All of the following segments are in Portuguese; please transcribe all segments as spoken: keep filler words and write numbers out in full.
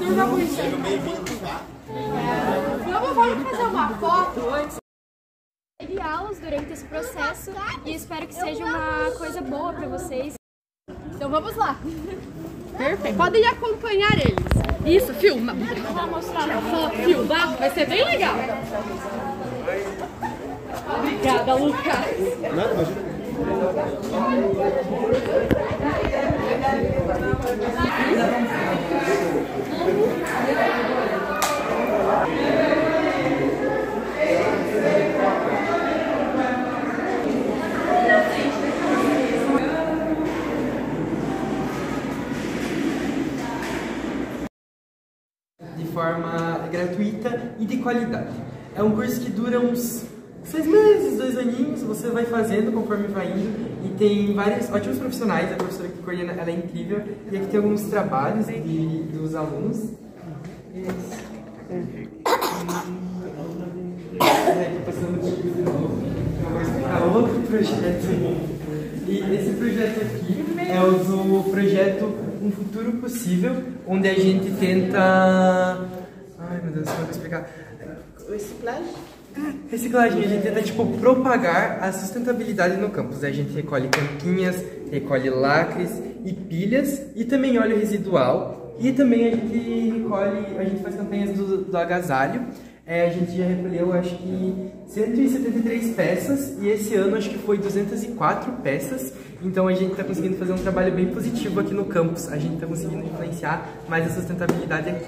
Sejam bem-vindos, tá? Vamos, vamos fazer uma foto antes. Teve aulas durante esse processo e espero que seja uma coisa boa para vocês. Então vamos lá. Perfeito. Podem acompanhar eles. Isso, filma. Vou mostrar. Filmar, vai ser bem legal. Obrigada, Lucas. Nada, imagina. De forma gratuita e de qualidade. É um curso que dura uns seis meses, dois aninhos, você vai fazendo conforme vai indo e tem vários ótimos profissionais, a professora que coordena, ela é incrível, e aqui tem alguns trabalhos de, dos alunos. Isso. É, passando de novo, eu vou explicar outro projeto. E esse projeto aqui é o do projeto Um Futuro Possível, onde a gente tenta... Ai meu Deus, como eu vou explicar? Reciclagem? Reciclagem, a gente tenta tipo propagar a sustentabilidade no campus. A gente recolhe tampinhas, recolhe lacres e pilhas e também óleo residual. E também a gente recolhe, a gente faz campanhas do, do agasalho. É, a gente já recolheu acho que cento e setenta e três peças e esse ano acho que foi duzentas e quatro peças. Então a gente está conseguindo fazer um trabalho bem positivo aqui no campus. A gente está conseguindo influenciar mais a sustentabilidade aqui.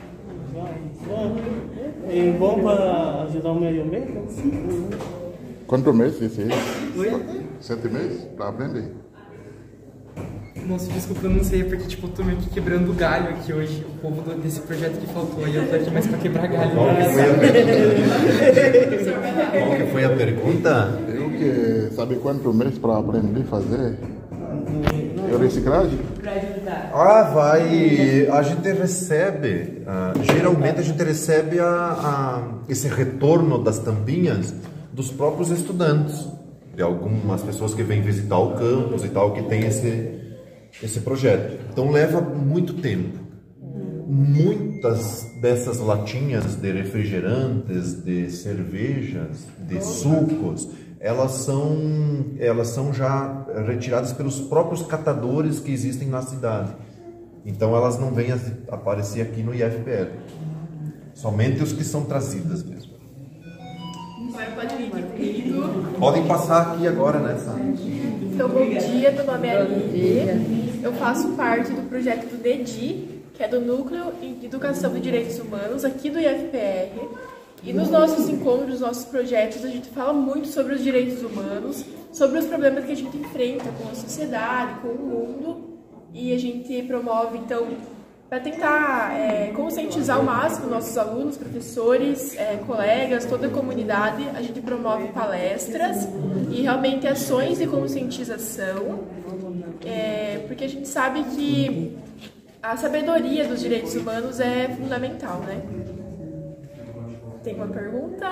É bom para ajudar o meio ambiente? Quantos meses esse aí? Oi? Sete meses? Para aprender? Nossa, desculpa, eu não sei, porque tipo, eu tô meio que quebrando galho aqui hoje. O povo do, desse projeto que faltou, e eu tô aqui mais pra quebrar galho. Qual que foi a pergunta? Qual que foi a pergunta? Eu que sabe quantos meses para aprender a fazer? É reciclagem? Ah, vai. A gente recebe, uh, geralmente a gente recebe a, a, esse retorno das tampinhas dos próprios estudantes, de algumas pessoas que vêm visitar o campus e tal, que tem esse, esse projeto. Então leva muito tempo. Muitas dessas latinhas de refrigerantes, de cervejas, de sucos, elas são, elas são já retiradas pelos próprios catadores que existem na cidade. Então elas não vêm a aparecer aqui no I F P L. Somente os que são trazidas mesmo. Pode vir aqui comigo. Podem passar aqui agora nessa. Então, bom dia, meu nome é Aline. Eu faço parte do projeto do D E D I, que é do Núcleo de Educação e Direitos Humanos, aqui do I F P R. E nos nossos encontros, nos nossos projetos, a gente fala muito sobre os direitos humanos, sobre os problemas que a gente enfrenta com a sociedade, com o mundo. E a gente promove, então, para tentar é, conscientizar ao máximo nossos alunos, professores, é, colegas, toda a comunidade, a gente promove palestras e realmente ações de conscientização, é, porque a gente sabe que a sabedoria dos direitos humanos é fundamental, né? Tem uma pergunta?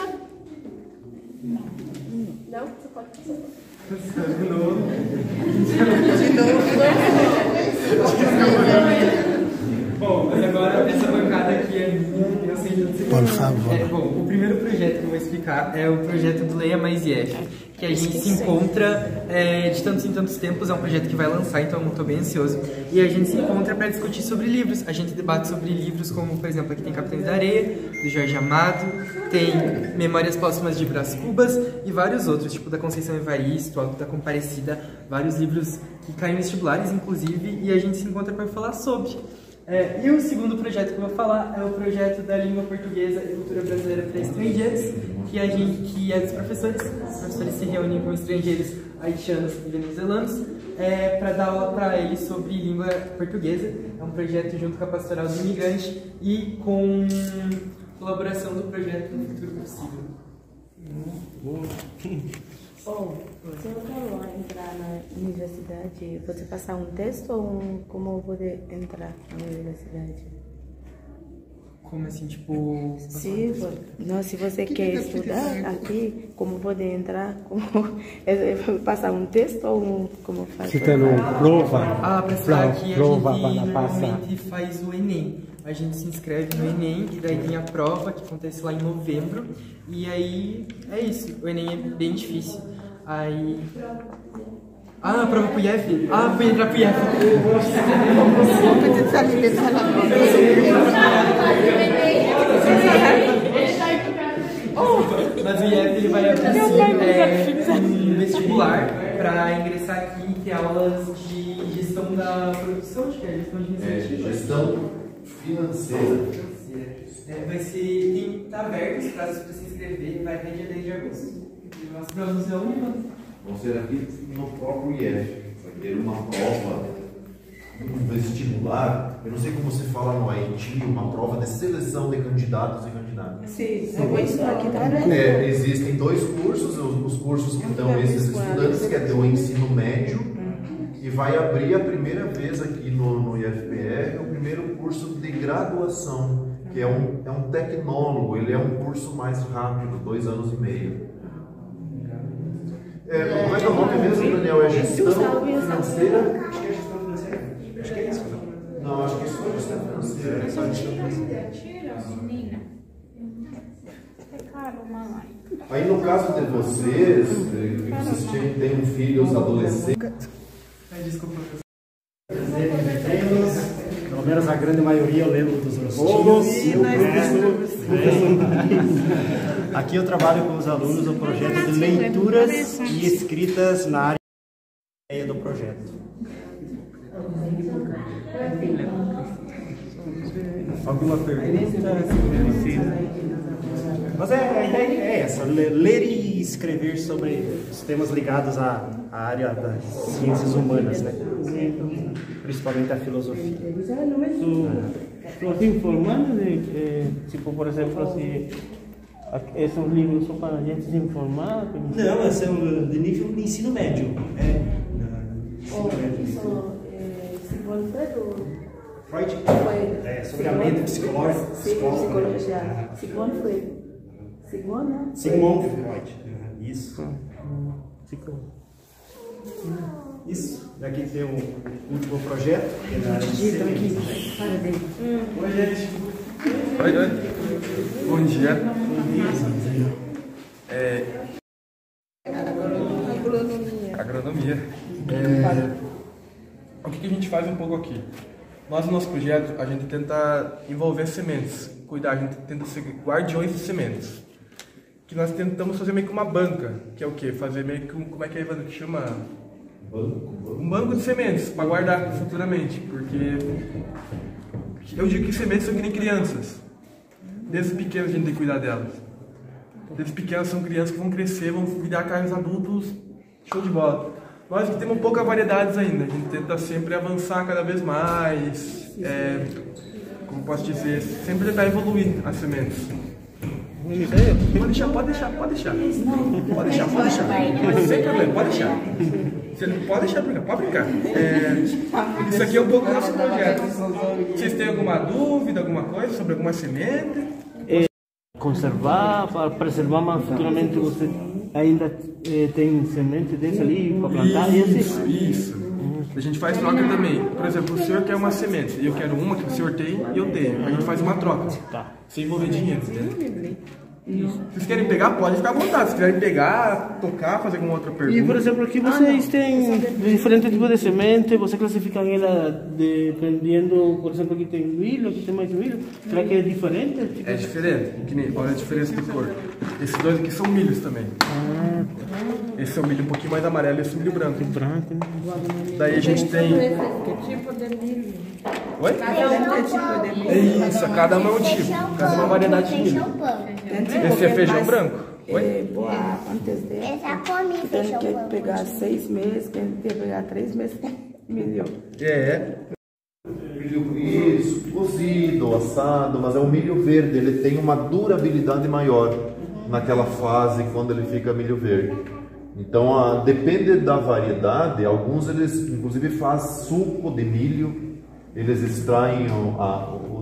Não? Você pode fazer. De novo. De novo. Bom, mas agora essa bancada aqui é minha, eu sei de onde você Por favor. É, bom, o primeiro projeto que eu vou explicar é o projeto do Leia Mais I F, que a gente se encontra é, de tantos em tantos tempos, é um projeto que vai lançar, então eu estou bem ansioso. E a gente se encontra para discutir sobre livros, a gente debate sobre livros como, por exemplo, aqui tem Capitães da Areia, do Jorge Amado, tem Memórias Póstumas de Brás Cubas e vários outros, tipo da Conceição Evaristo, Alto da Comparecida, vários livros que caem nos vestibulares, inclusive, e a gente se encontra para falar sobre. É, e o segundo projeto que eu vou falar é o projeto da língua portuguesa e cultura brasileira para estrangeiros, que, a gente, que é dos professores. Os professores se reúnem com estrangeiros haitianos e venezuelanos é, para dar aula para eles sobre língua portuguesa. É um projeto junto com a Pastoral do Imigrante e com colaboração do projeto No Futuro Possível. Oh, se eu quero entrar na universidade, você passar um teste ou um, como eu vou entrar na universidade? Como assim, tipo... Se, vo- não, se você quer estudar aqui, como pode entrar? Como, é, é passar um texto ou um, como faz? Se tem uma prova, Ah, pra estudar aqui a prova gente para passar. normalmente faz o Enem. A gente se inscreve no Enem e daí tem a prova que acontece lá em novembro. E aí é isso, o Enem é bem difícil. Aí... Ah, prova pro I F? Ah, fui entrar pro I F. Mas o I F ele vai abrir é, um vestibular para ingressar aqui e ter aulas de gestão da produção, acho que é gestão de É, iniciativa. gestão financeira. É, vai ser, tem, tá aberto os prazos para se inscrever, vai até dia dez de agosto. E nós provas é onde? Vão ser aqui no próprio I F. Vai ter uma prova, um vestibular, eu não sei como se fala no Haiti, uma prova de seleção de candidatos e candidatas. Sim, é isso aqui também. É, existem dois cursos, os, os cursos que dão esses estudantes, que é do ensino médio, e vai abrir a primeira vez aqui no, no I F P R o primeiro curso de graduação, que é um, é um tecnólogo, ele é um curso mais rápido, dois anos e meio. É, como é que é o nome mesmo, Daniel? É gestão financeira? Acho que é gestão financeira. Acho que é isso. Não, acho que é só gestão financeira. Aí no caso de vocês, que vocês têm, têm filhos adolescentes. Desculpa. Pelo menos a grande maioria eu lembro dos rostinhos. Aqui eu trabalho com os alunos no projeto de leituras e escritas na área do projeto. Alguma pergunta? Mas é, a ideia é essa, ler e escrever sobre os temas ligados à, à área das ciências humanas, né? Principalmente a filosofia. Estou informando de, eh, tipo, por exemplo, se esses são livros só para a gente se informar? Não, esse é um de nível de ensino médio. É, ensino médio. Sigmund Freud. Freud? É, sobre a mente psicológica. Sim, psicologia. Sigmund Freud. Sigmund, né? Sigmund Freud. Isso. Isso. Daqui tem o último projeto, que é na área de ciências. Oi, gente. Oi, oi. Bom dia. É... Agronomia. Agronomia. É... O que, que a gente faz um pouco aqui? Nós, no nosso projeto, a gente tenta envolver sementes, cuidar, a gente tenta ser guardiões de sementes. Que nós tentamos fazer meio que uma banca, que é o quê? Fazer meio que um, como é que é, Evandro, que chama? Um banco de sementes, para guardar futuramente, porque eu digo que sementes são que nem crianças. Desde pequenas a gente tem que cuidar delas. Desde pequenas são crianças que vão crescer, vão virar carros adultos, show de bola. Nós que temos poucas variedades ainda, a gente tenta sempre avançar cada vez mais, é, como posso dizer, sempre tentar evoluir as sementes. Pode deixar, pode deixar, pode deixar. Pode deixar, pode deixar. Mas sem problema, pode deixar. Você não pode deixar brincar, pode brincar. É, isso aqui é um pouco do nosso projeto. Vocês têm alguma dúvida, alguma coisa sobre alguma semente? É, conservar, para preservar, mas futuramente você ainda eh, tem semente desse ali para plantar e assim. Isso, isso. A gente faz troca também. Por exemplo, o senhor quer uma semente e eu quero uma que o senhor tem e eu tenho. A gente faz uma troca. Tá. Sem envolver dinheiro, entendeu? Se vocês querem pegar, pode ficar à vontade. Se quiserem pegar, tocar, fazer alguma outra pergunta. E, por exemplo, aqui vocês têm diferentes tipos de semente, você classifica ela dependendo, por exemplo, aqui tem milho, aqui tem mais milho. Será que é diferente? Tipo... É diferente, que nem, olha a diferença de cor. Esses dois aqui são milhos também. Ah, esse é o milho um pouquinho mais amarelo e esse é o milho branco. branco, né? Daí a gente tem... Que tipo de milho? Oi? Cada um é tipo de milho. É isso, cada um é um tipo, cada uma é uma variedade de milho. Esse é feijão branco? Oi? É, boa, antes dele. Tem que pegar seis meses, tem que pegar três meses. Milho. É. Milho, isso, cozido, assado, mas é um milho verde, ele tem uma durabilidade maior naquela fase quando ele fica milho verde. Então, a, depende da variedade, alguns eles inclusive fazem suco de milho, eles extraem o, a,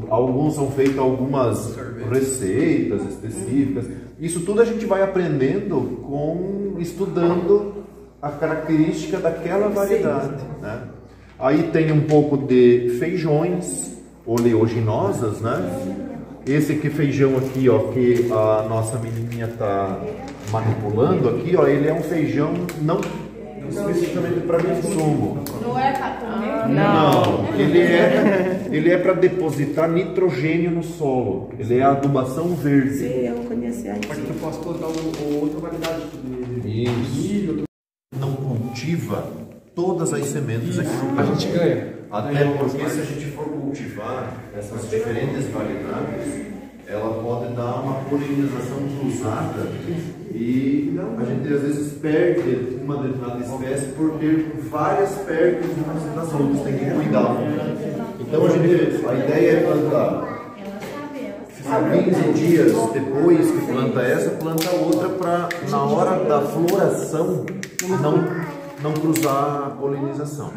alguns são feitas algumas receitas específicas. Isso tudo a gente vai aprendendo com estudando a característica daquela variedade, né? Aí tem um pouco de feijões oleaginosas, né? Esse aqui feijão aqui, ó, que a nossa menininha tá manipulando aqui, ó, ele é um feijão não especificamente para consumo. Não é para comer? Não, ele é, ele é para depositar nitrogênio no solo. Ele é a adubação verde. Sim, eu conheci aí. Mas eu posso plantar uma outra variedade de Isso. milho. Não cultiva todas as sementes aqui. A gente ganha. Até porque se a gente for cultivar essas diferentes variedades, ela pode dar uma polinização cruzada e a gente às vezes perde uma determinada espécie por ter várias perto de umas das outras, tem que cuidar. Então a, gente, a ideia é plantar quinze dias depois que planta essa, planta outra para na hora da floração não, não cruzar a polinização.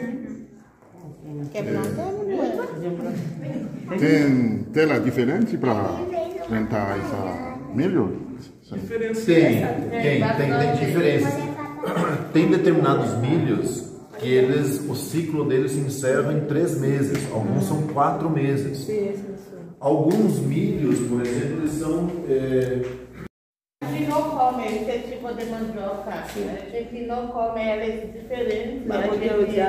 Tem tela diferente para plantar essa milho? Tem, tem, tem, tem diferenças. Tem determinados milhos que eles, o ciclo deles se encerra em três meses, alguns são quatro meses. Alguns milhos, por exemplo, eles são... É... A gente não come esse tipo de mandioca, a gente não come eles diferentes. Mas porque eu já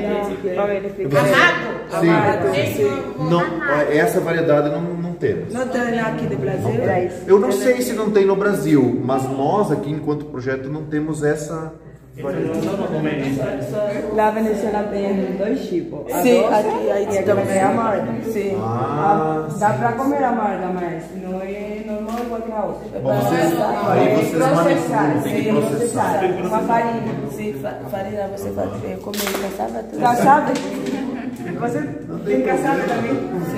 Amargo? Sim. Não, essa variedade não, não temos. Não tem aqui do Brasil? Eu não sei se não tem no Brasil, mas nós aqui, enquanto projeto, não temos essa variedade. Na Venezuela tem dois tipos. Sim, aqui aí também é amarga. Sim. Ah, dá para comer amarga, mas não é normal igual que a outra. Bom, vocês, aí vocês manipulam, tem que processar. Uma farinha. Sim, farinha você faz comer caçava tudo. Caçada? Você tem caçada também?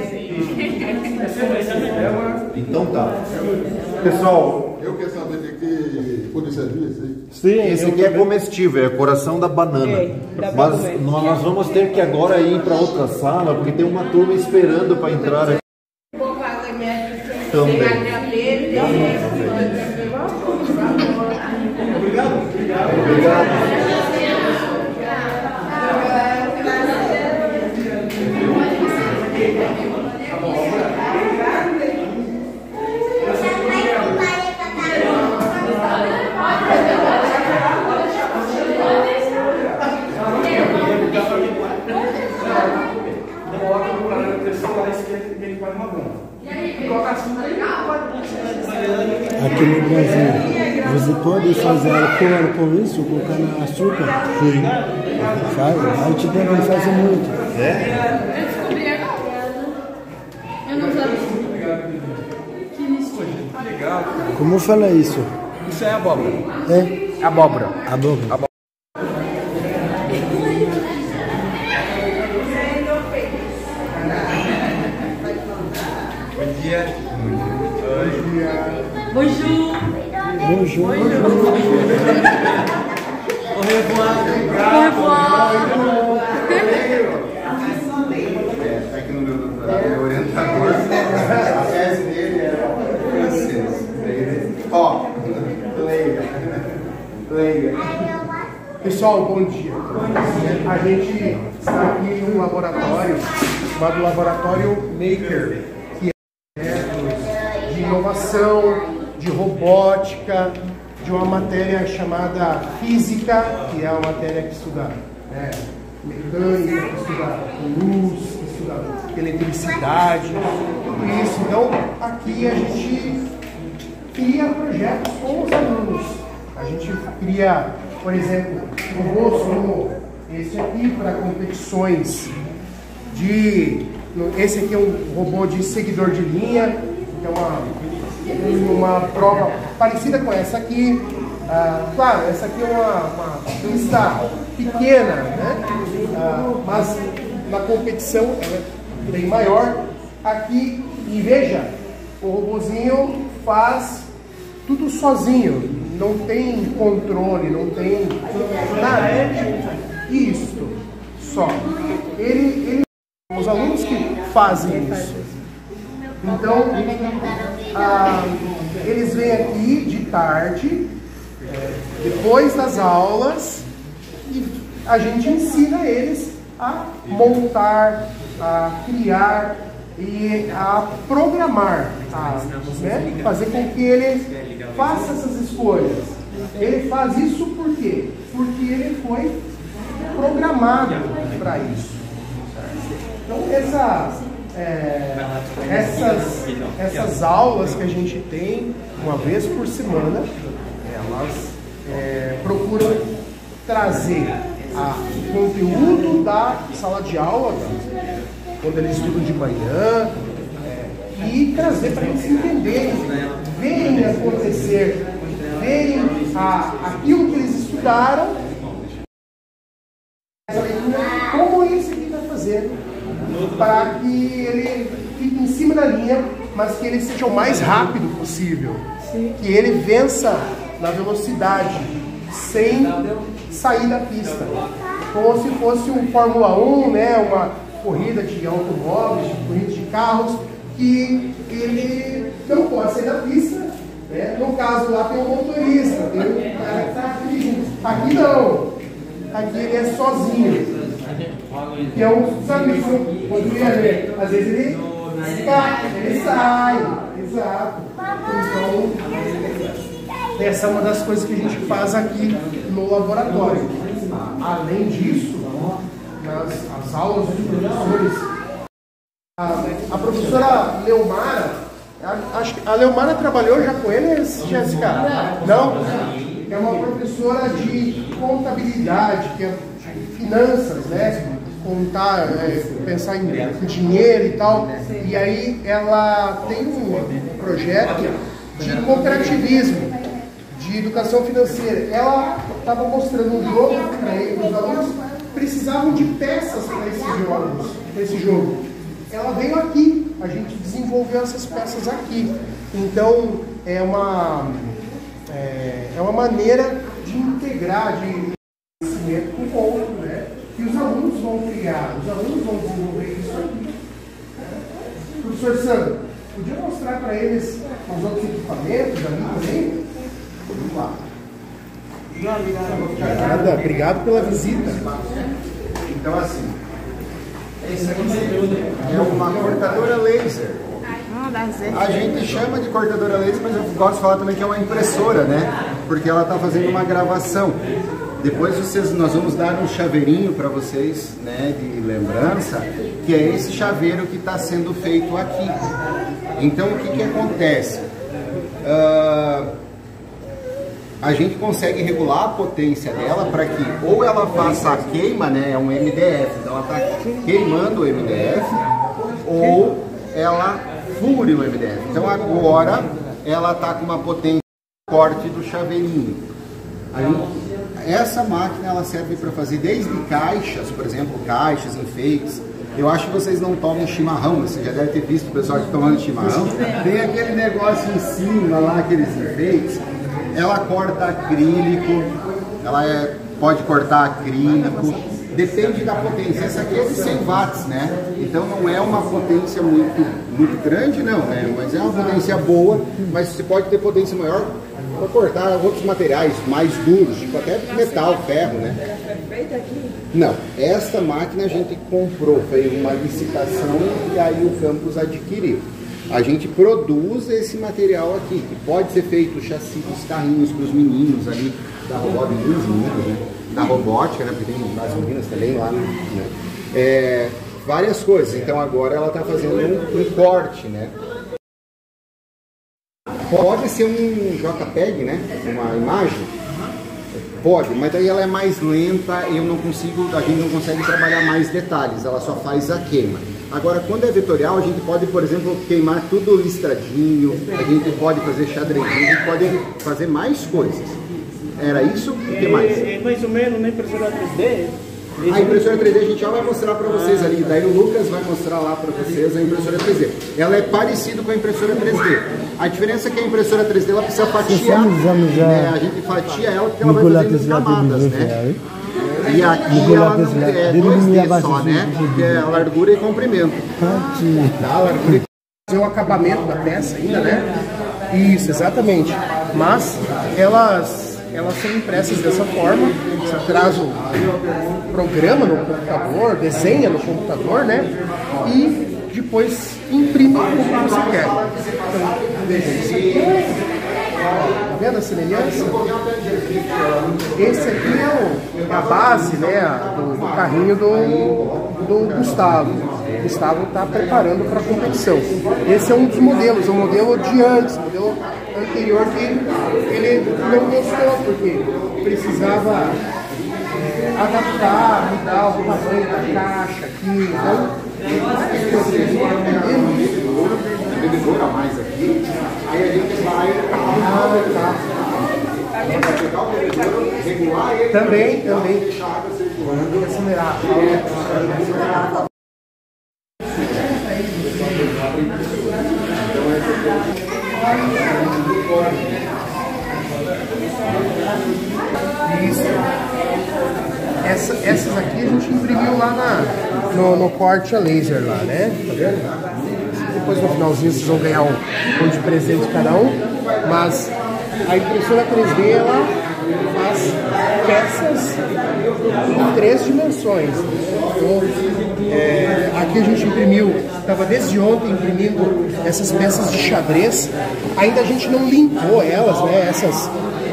Então tá. Pessoal, eu quero saber de que pode servir isso aí. Sim, esse aqui é comestível, é coração da banana. É, mas nós vamos ter que agora ir para outra sala, porque tem uma turma esperando para entrar aqui. Também. Obrigado. Obrigado. Aqui no Brasil, você pode fazer alcool com isso, com cana-açúcar? Sim. Faz, a gente deve fazer muito. É? Eu descobri agora. Eu não sabia. Que isso? Legal. Como fala isso? Isso é abóbora. É? Abóbora. Abóbora. Abóbora. Bom dia. Bonjour. Bonjour. Au revoir. Au revoir. Aqui no meu doutorado é orientador. A tese dele era francês. Ó, leiga. Leiga. Pessoal, bom dia. A gente está aqui num laboratório chamado Laboratório Maker, que é de inovação, de robótica, de uma matéria chamada física, que é uma matéria que estuda é, mecânica, que estuda luz, que estuda eletricidade, tudo isso. Então, aqui a gente cria projetos com os alunos. A gente cria, por exemplo, robôs como esse aqui para competições de... Esse aqui é um robô de seguidor de linha, que é uma, uma prova parecida com essa aqui. Ah, claro, essa aqui é uma, uma pista pequena, né? Ah, mas na competição ela é bem maior. Aqui, e veja, o robozinho faz tudo sozinho, não tem controle, não tem nada. Isso, só. Ele, ele, os alunos que fazem isso. Então, ah, eles vêm aqui de tarde, é, depois das aulas, e a gente ensina eles a montar, a criar e a programar, a, né, fazer com que ele faça essas escolhas. Ele faz isso por quê? Porque ele foi programado para isso. Então, essa, é, essas, essas aulas que a gente tem uma vez por semana, elas é, procuram trazer a, o conteúdo da sala de aula, da, quando eles estudam de manhã, é, e trazer para eles entenderem, verem acontecer, verem a, aquilo que eles estudaram, como esse aqui está fazendo, para que ele fique em cima da linha, mas que ele seja o mais rápido possível, que ele vença na velocidade, sem sair da pista, como se fosse um Fórmula um, né, uma corrida de automóveis, de corrida de carros, que ele não pode sair da pista, né? No caso lá tem um motorista, tem um cara que está dirigindo. Aqui não, aqui ele é sozinho. Que é um, sabe, quando ele, às vezes ele sai, ele sai, exato. Então, essa é uma das coisas que a gente faz aqui no laboratório. Além disso, nas as aulas dos professores, a, a professora Leomara, a, acho que a Leomara trabalhou já com eles, Jéssica? Não? É uma professora de contabilidade, que é de finanças, né? Contar, é, pensar em, em dinheiro e tal. E aí ela tem um projeto de cooperativismo, de educação financeira. Ela estava mostrando um jogo para eles, os alunos precisavam de peças para esse jogo, para esse jogo. Ela veio aqui, a gente desenvolveu essas peças aqui. Então é uma, é, é uma maneira de integrar, de conhecimento com o outro, né? E os alunos vão criar, os alunos vão desenvolver isso aqui. Professor Sandro, podia mostrar para eles os outros equipamentos ali também? Vamos lá. Obrigado, obrigado pela visita. Então, assim, esse aqui é uma cortadora laser. A gente chama de cortadora laser, mas eu gosto de falar também que é uma impressora, né? Porque ela está fazendo uma gravação. Depois vocês, nós vamos dar um chaveirinho para vocês, né, de lembrança, que é esse chaveiro que está sendo feito aqui. Então, o que, que acontece? Uh, a gente consegue regular a potência dela para que ou ela faça a queima, né, é um M D F, então ela está queimando o M D F, ou ela fure o M D F. Então, agora, ela está com uma potência forte do chaveirinho. Aí, essa máquina ela serve para fazer desde caixas, por exemplo, caixas, enfeites. Eu acho que vocês não tomam chimarrão, você já deve ter visto o pessoal aqui tomando chimarrão. Tem aquele negócio em cima lá, aqueles enfeites. Ela corta acrílico, ela é, pode cortar acrílico, depende da potência. Essa aqui é de cem watts, né? Então não é uma potência muito, muito grande, não, né? Mas é uma potência boa, mas você pode ter potência maior para cortar outros materiais mais duros, tipo até metal, ferro, né? Não, esta máquina a gente comprou, foi uma licitação e aí o campus adquiriu. A gente produz esse material aqui, que pode ser feito o chassi dos carrinhos para os meninos ali, da robótica, meninos, né? Da robótica, né? Porque tem as meninas também lá, né? É, várias coisas, então agora ela está fazendo um, um corte, né? Pode ser um JPEG, né? Uma imagem. Pode, mas aí ela é mais lenta, eu não consigo, a gente não consegue trabalhar mais detalhes, ela só faz a queima. Agora, quando é vetorial, a gente pode, por exemplo, queimar tudo listradinho, a gente pode fazer xadrezinho, a gente pode fazer mais coisas. Era isso? O que mais? É, é mais ou menos uma impressora três D. A impressora três D a gente já vai mostrar para vocês ali, daí o Lucas vai mostrar lá para vocês a impressora três D. Ela é parecida com a impressora três D. A diferença é que a impressora três D ela precisa fatiar, né? A gente fatia ela porque ela vai fazendo em camadas, né? E aqui ela não é dois D só, né? Que é a largura e comprimento. Tá, a largura e fazer o acabamento da peça ainda, né? Isso, exatamente. Mas elas, elas são impressas dessa forma. Você traz o programa no computador, desenha no computador, né? E depois imprime como você quer. Então, veja, isso aqui. Tá vendo a semelhança? Esse aqui é, o, é a base, né, do, do carrinho do, do Gustavo. O Gustavo está preparando para a competição. Esse é um dos modelos, é um modelo de antes, modelo anterior que ele não gostou, porque precisava é, adaptar, mudar o tamanho da caixa aqui. Então, ele joga mais aqui, aí a gente vai pegar o bebedouro, regular ele também, também deixar a água circulando e acelerar. Isso. Essa, essas aqui a gente imprimiu lá na, no, no corte a laser lá, né? Tá vendo? Depois no finalzinho vocês vão ganhar um, um de presente cada um, mas a impressora três D ela faz peças em três dimensões. Então, é, aqui a gente imprimiu, estava desde ontem imprimindo essas peças de xadrez, ainda a gente não limpou elas, né? Essas.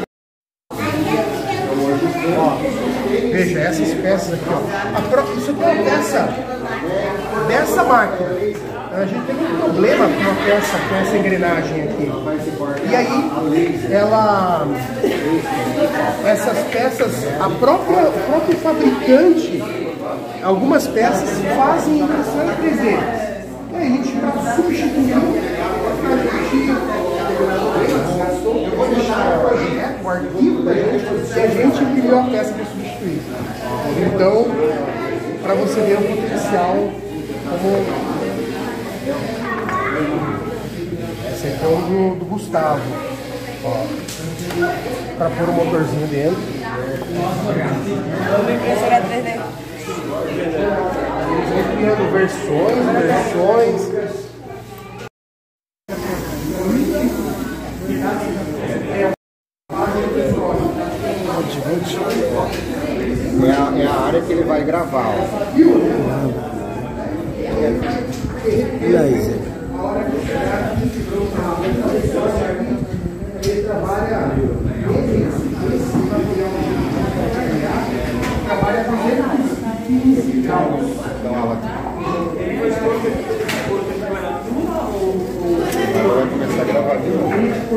Ó, veja, essas peças aqui, ó. A pro... Isso aqui é uma peça dessa máquina. A gente teve um problema com uma peça, com essa engrenagem aqui. E aí, ela, essas peças, a própria, o próprio fabricante, algumas peças fazem impressão em três D. E aí a gente, para substituir, a gente eu vou deixar o projeto, o arquivo da gente, e a gente imprimiu a peça para substituir. Então, para você ver o potencial como... Esse aqui é o do, do Gustavo, ó, para pôr o motorzinho dentro. Uma impressora três D. Eles vão criando versões, versões. É a, é a área que ele vai gravar, ó. E aí, ele trabalha trabalha Então ela agora vai começar a gravar de novo.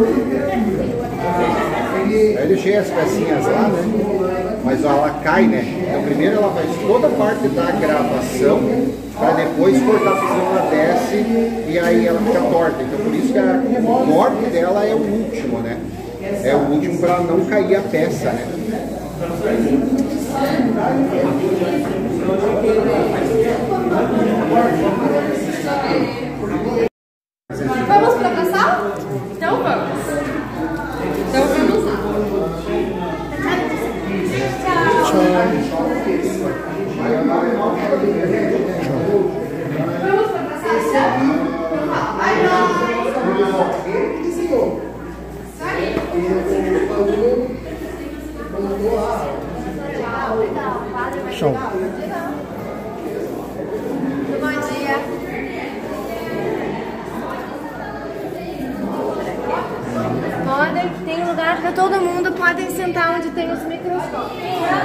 Aí eu deixei as pecinhas lá, né? Mas ó, ela cai, né? Então primeiro ela faz toda a parte da gravação para depois cortar a fusão, ela desce e aí ela fica torta. Então por isso que a, o corte dela é o último, né? É o último para não cair a peça, né? Vamos para a sala? Então vamos. Então vamos lá. Vamos para a sala? Ai, não. Ele que ensinou. Show. Bom dia. Podem, tem lugar para todo mundo, podem sentar onde tem os microfones.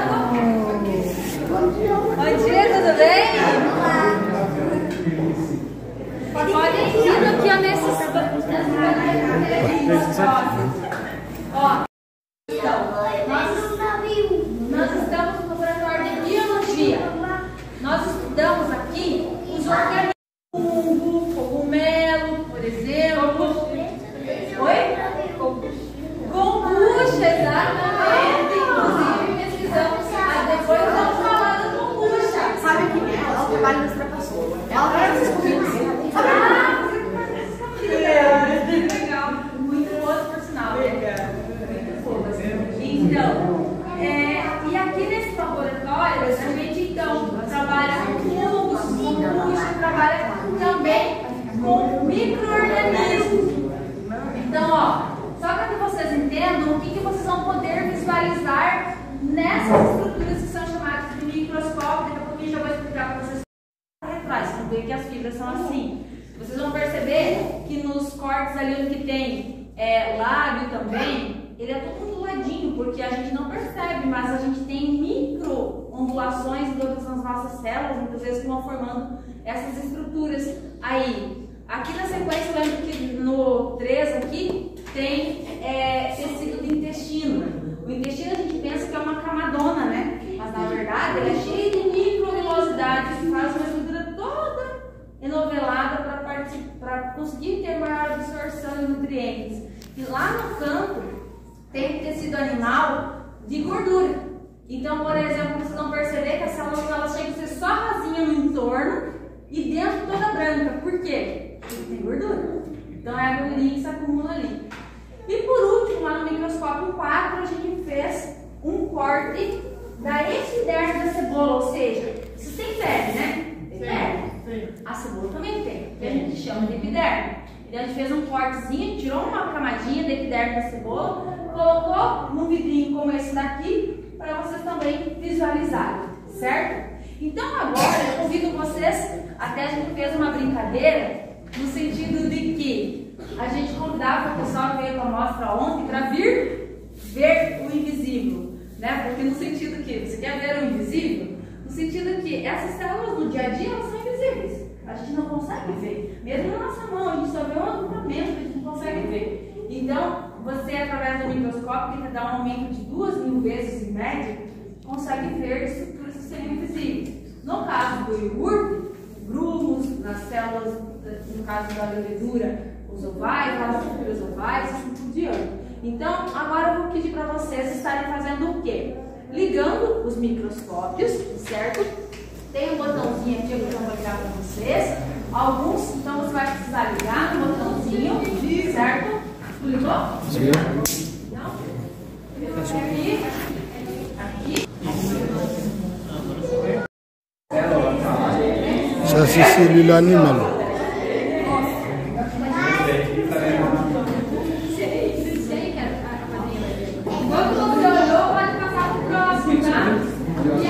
Bom dia, tudo bem? Podem ir aqui, ó, nesses... Ó, então, nós estamos no laboratório de biologia. Nós estudamos aqui os organismos, fungo, cogumelo, por exemplo. Oi? Kombucha, exatamente. Inclusive, pesquisamos, mas depois estamos falando kombucha. Sabe o que é? Ela trabalha nas trapações. Ela faz essas comidas. Ah, que legal. Muito boa, por sinal. essas estruturas que são chamadas de microscópio, daqui a pouquinho já vou explicar para vocês retrás, vocês vão ver que as fibras são assim. Vocês vão perceber que nos cortes ali onde que tem é, lábio também, ele é todo onduladinho, porque a gente não percebe, mas a gente tem micro ondulações em todas as nossas células, muitas vezes que vão formando essas estruturas aí. Aqui na sequência, lembra que no três aqui tem é, tecido do intestino. O intestino a gente pensa que é uma camadona, né? Mas na verdade ele é cheio de micro-vilosidades que faz uma estrutura toda enovelada para conseguir ter maior absorção de nutrientes. E lá no canto tem tecido animal de gordura. Então, por exemplo, vocês vão perceber que as células elas chegam a ser só rasinha no entorno e dentro toda branca. Por quê? Porque tem gordura. Então é a gordurinha que se acumula ali. E por último, lá no microscópio quatro, a gente fez um corte da epiderme da cebola, ou seja, isso tem pele, né? Tem pele. A cebola também tem, que a gente chama de epiderme. E a gente fez um cortezinho, tirou uma camadinha da epiderme da cebola, colocou num vidrinho como esse daqui, para vocês também visualizarem, certo? Então agora eu convido vocês, até a gente fez uma brincadeira, no sentido de que a gente convidava o pessoal que veio para a mostra ontem para vir ver o invisível, né? Porque no sentido que você quer ver o invisível, no sentido que essas células no dia a dia elas são invisíveis, a gente não consegue ver, mesmo na nossa mão, a gente só vê um agrupamento que a gente não consegue ver. Então, você através do microscópio, que dá um aumento de duas mil vezes em média, consegue ver estruturas que seriam invisíveis. No caso do iogurte, grumos, nas células, no caso da levedura, os ovais, as estruturas ovais, assim por diante. Então, agora eu vou pedir para vocês estarem fazendo o quê? Ligando os microscópios, certo? Tem um botãozinho aqui que eu vou ligar para vocês. Alguns, então você vai precisar ligar no botãozinho, certo? Ligou? Sim. Então, aqui, aqui. Ça, c'est cellule animale. Enquanto você olhou, pode passar para o próximo, tá? E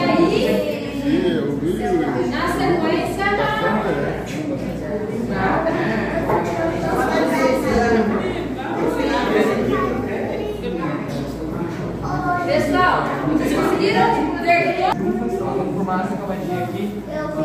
aí, na sequência, pessoal, vocês conseguiram ver? Vamos formar essa camadinha aqui.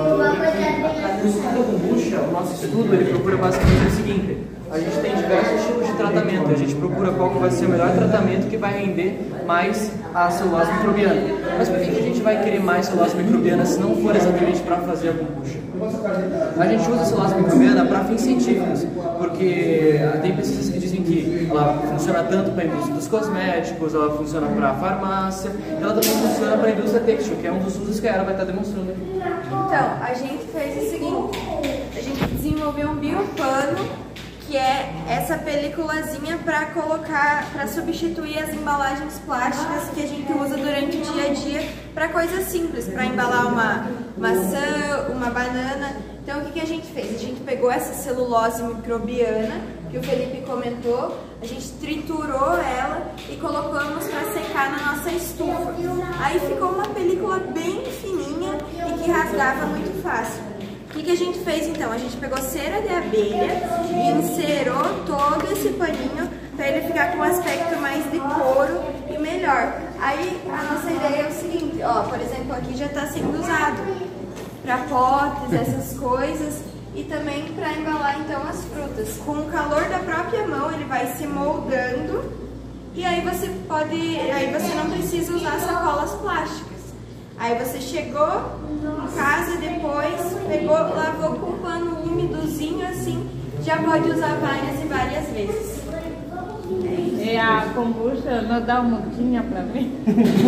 No estudo da kombucha, o nosso estudo ele procura basicamente o seguinte: a gente tem diversos tipos de tratamento, a gente procura qual que vai ser o melhor tratamento que vai render mais a celulose microbiana. Mas por que a gente vai querer mais celulose microbiana se não for exatamente para fazer a kombucha? A gente usa a celulose microbiana para fins científicos, porque tem pesquisas que dizem que ela funciona tanto para a indústria dos cosméticos, ela funciona para a farmácia, ela também funciona para a indústria têxtil, que é um dos usos que a Era vai estar demonstrando aqui. Então, a gente fez o seguinte, a gente desenvolveu um biopano, que é essa peliculazinha para colocar, para substituir as embalagens plásticas que a gente usa durante o dia a dia para coisas simples, para embalar uma maçã, uma banana. Então, o que, que a gente fez? A gente pegou essa celulose microbiana, que o Felipe comentou, a gente triturou ela e colocamos para secar na nossa estufa. Aí ficou uma película bem fininha e que rasgava muito fácil. O que, que a gente fez então? A gente pegou cera de abelha e encerou todo esse paninho para ele ficar com um aspecto mais de couro e melhor. Aí a nossa ideia é o seguinte, ó, por exemplo, aqui já está sendo usado para potes, essas coisas, e também para embalar então as frutas. Com o calor da própria mão ele vai se moldando e aí você pode, aí você não precisa usar sacolas plásticas. Aí você chegou em casa, depois pegou, lavou com um pano úmidozinho assim, já pode usar várias e várias vezes. E a kombucha não dá uma mudinha pra mim?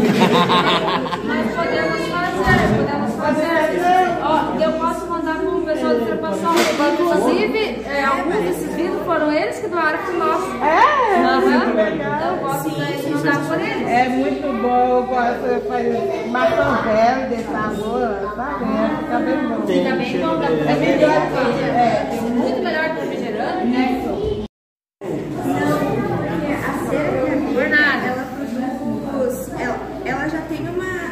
Nós podemos fazer, podemos fazer. Ó, eu posso mandar para o pessoal de trepação. Inclusive, é, alguns desses vidros foram eles que doaram para nós. É? Uhum. Eu posso mandar por eles. É muito bom, eu posso fazer maçã velha desse sabor, sabe? Fica bem bom. Fica bem bom, é melhor que é, muito melhor que o refrigerante, né? Ela produz, ela, ela já tem uma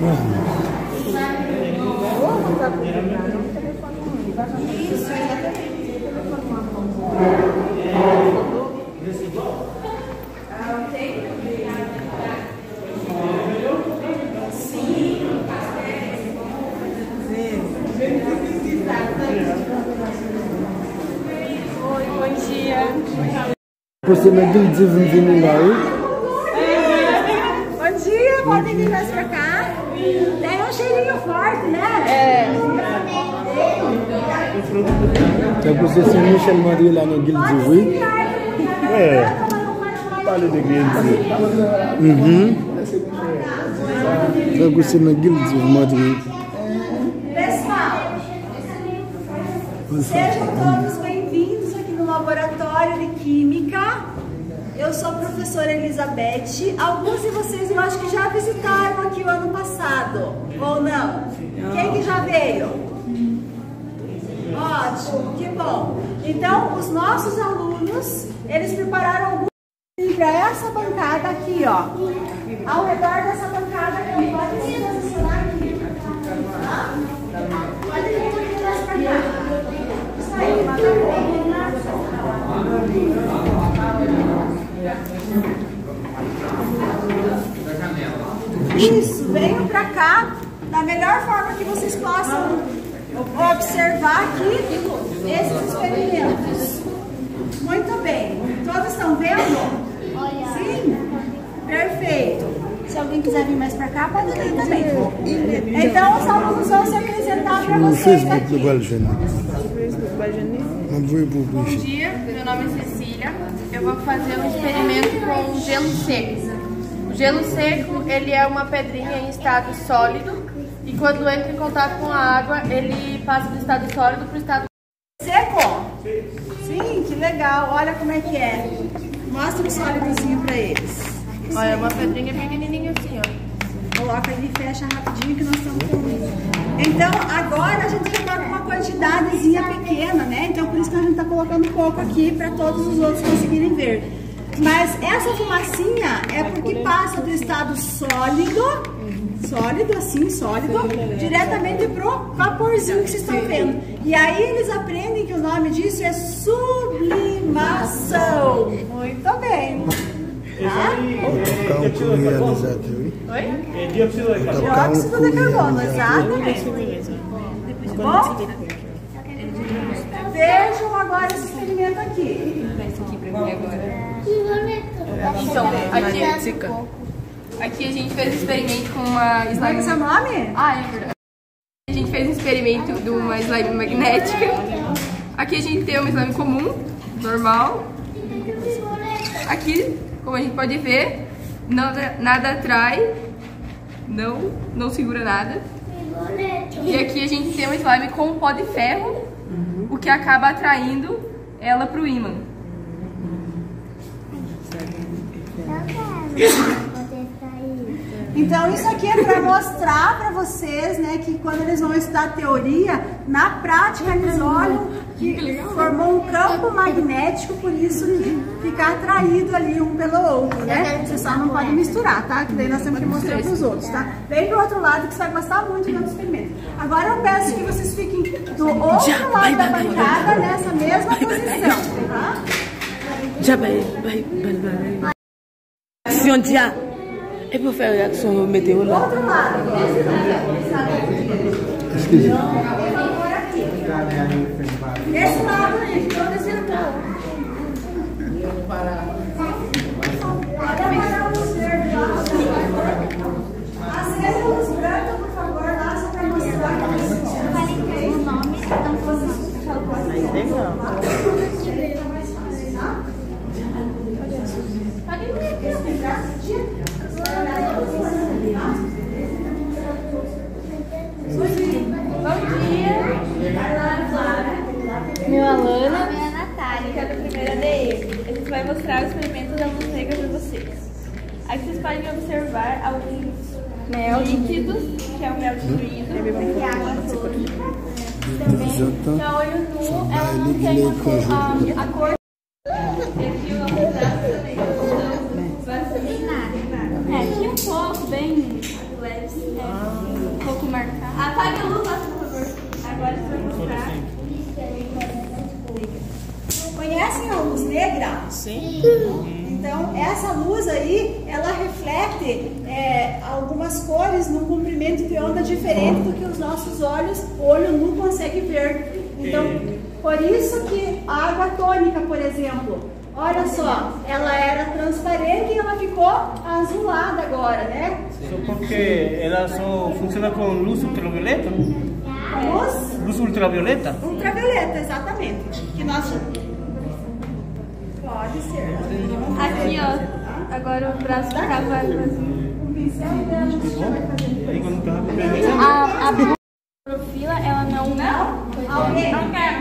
Isso, exatamente. Ah, ok? Sim. Oi, bom dia. Você não é de vindo aí? Bom dia, podem vir mais pra cá. Tem um cheirinho forte, né? É. Então você se me chamaria lá no Guilde Week? É. Fale de Guilde. Uhum. Então você no Guilde Week. Pessoal, sejam todos bem-vindos aqui no Laboratório de Química. Eu sou a professora Elizabeth. Alguns de vocês eu acho que já visitaram aqui o ano passado, ou não? Quem que já veio? Ótimo, que bom. Então, os nossos alunos, eles prepararam alguns para essa bancada aqui, ó. Ao redor dessa bancada aqui, pode se posicionar aqui. Tá? Pode vir aqui mais pra cá. Isso aí, Isso, venham pra cá da melhor forma que vocês possam observar aqui esses experimentos. Muito bem. Todos estão vendo? Sim? Perfeito. Se alguém quiser vir mais pra cá, pode vir também. Então, os alunos vão se apresentar para vocês aqui. Bom dia, meu nome é Cecília. Eu vou fazer um experimento com gelo seco. O gelo seco, ele é uma pedrinha em estado sólido e quando entra em contato com a água, ele passa do estado sólido para o estado seco. Sim, que legal. Olha como é que é. Mostra o sólidozinho para eles. Isso. Olha, uma pedrinha pequenininha assim, ó. Coloca ali e fecha rapidinho que nós estamos com. Então, agora a gente já está com uma quantidadezinha pequena, né? Então, por isso que a gente está colocando pouco aqui para todos os outros conseguirem ver. Mas essa fumacinha é porque passa do estado sólido, sólido assim, sólido, diretamente pro vaporzinho que vocês estão vendo. E aí eles aprendem que o nome disso é sublimação. Muito bem. Tá? Oi? É dióxido de carbono. Dióxido de carbono, exatamente. Bom, vejam agora esse experimento aqui. Então, aqui, aqui a gente fez um experimento com uma slime... Qual é o seu nome? Ah, é verdade. A gente fez um experimento de uma slime magnética. Aqui a gente tem uma slime comum, normal. Aqui, como a gente pode ver, nada, nada atrai, não, não segura nada. E aqui a gente tem uma slime com pó de ferro, o que acaba atraindo ela para o ímã. Então isso aqui é para mostrar para vocês, né, que quando eles vão estudar teoria, na prática eles olham que formou um campo magnético, por isso que fica atraído ali um pelo outro, né? Você só não pode misturar, tá? Que daí nós temos que mostrar para os outros, tá? Vem pro outro lado que você vai gostar muito do experimento. Agora eu peço que vocês fiquem do outro lado da bancada nessa mesma posição, tá? Já vai, vai, vai, vai. Action dia. Et pour faire réaction météo là. Outro lado. Excusez. Esse lado aí, todo esse lado. Pode apagar a luz verde lá. Acenda a luz branca, por favor, lá, só para mostrar que você o nome da posição. Aí legal. Pode vir aqui, tá? Bom dia. Meu Alana. Minha Natália, que é da primeira D E. A gente vai mostrar o experimento da luz negra para vocês. Aqui vocês podem observar alguns mel líquidos, que é o mel diluído, e água sólida. Também, que a olho nu, ela não tem a, a, a cor. E aqui o contraste também. Então, bastante nada. É, aqui um pouco, bem leve. É. Apaga a luz lá, por favor. Agora você vai mostrar. Conhecem a luz negra? Sim. Então, essa luz aí, ela reflete é, algumas cores num comprimento de onda diferente do que os nossos olhos, o olho nu consegue ver. Então, por isso que a água tônica, por exemplo, olha só, ela era transparente e ela ficou azulada agora, né? Só porque ela só funciona com luz ultravioleta? Luz? Luz ultravioleta? Ultravioleta, exatamente. Que nós... Pode ser. Aqui, ó. Agora o braço do cavalo. Um pincel dela, a gente já vai fazer. A, a profila, ela não... Não? Alguém? Não quero.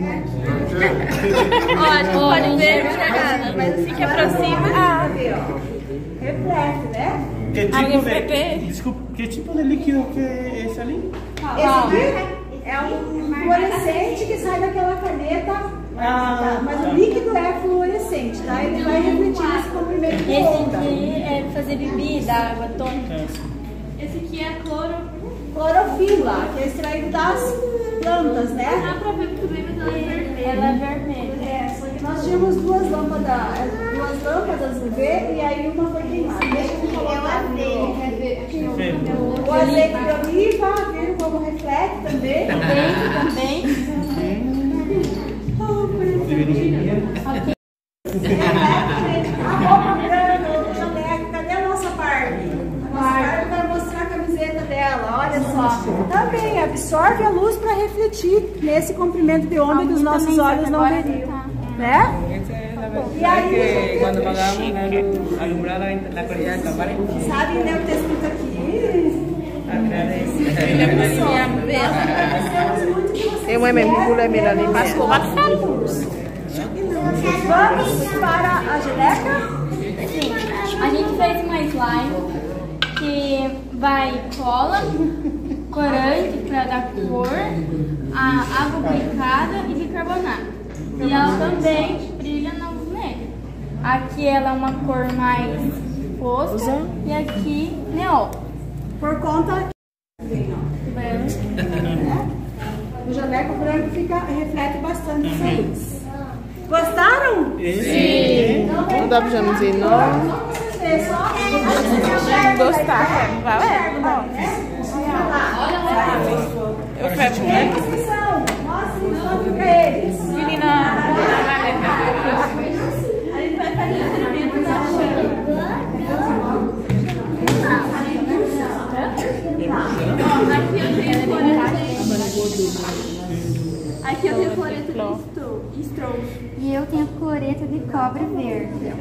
Ó, pode ver jogada, mas assim que aproxima... Ah, reflete, né? Que tipo de, desculpa, que tipo de líquido que é esse ali? Esse aqui é um fluorescente que sai daquela caneta. Ah, mas o líquido é fluorescente, tá? Ele vai refletir nesse comprimento de Esse onda. aqui é fazer bebida, água tônica. Esse aqui é cloro... Clorofila, que é extraído das plantas, né? Dá pra ver porque lembra dela é vermelha. Ela é vermelha. É, só que nós tínhamos duas lâmpadas, duas lâmpadas U V e aí uma foi queimada. Deixa eu colocar o azeite de oliva, viram como reflete também? Também, também. A roupa branca, o jaleco, cadê a nossa Barbie? A nossa Barbie vai mostrar a camiseta dela, olha só. Também absorve a luz para refletir nesse comprimento de onda que os nossos olhos não veriam. Né? E aí, quando pagamos alumbrar a qualidade da parede. Sabe, né, o texto escrito aqui? Eu é mesmo, pula melhor nem mais. Vamos para a geleca? Sim, a gente fez uma slime que vai cola, corante para dar cor, a água aplicada e bicarbonato. E ela também brilha na luz negra. Aqui ela é uma cor mais fosca e aqui neon. Por conta o jaleco branco fica, reflete bastante essa luz. Gostaram? Sim. Não dá pra não dizer não. Gostar, vai lá. Eu fecho, né? Mostra então pra eles. Menina. A gente vai fazer o treinamento da chama. Aqui eu tenho cloreto de estrouxo. E eu tenho cloreto de cobre verde.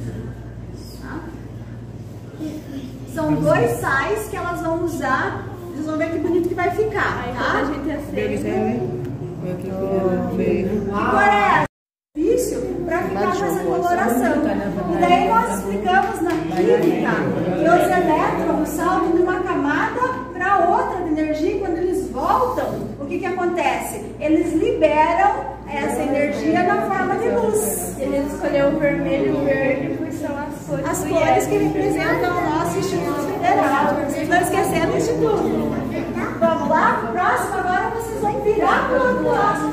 São dois sais que elas vão usar. Vocês vão ver que bonito que vai ficar, tá? A gente acende. Que cor é essa? Difícil para ficar com essa coloração. E daí nós explicamos na química que os elétrons saltam de uma camada para outra de energia e quando eles voltam, o que que acontece? Eles liberam essa energia na forma de luz. Ele escolheu o vermelho e o verde porque são as cores As do cores I que E F. representam o nosso Instituto Federal. Não esquecendo o Instituto. Vamos lá? Próximo agora vocês vão virar para o outro lado.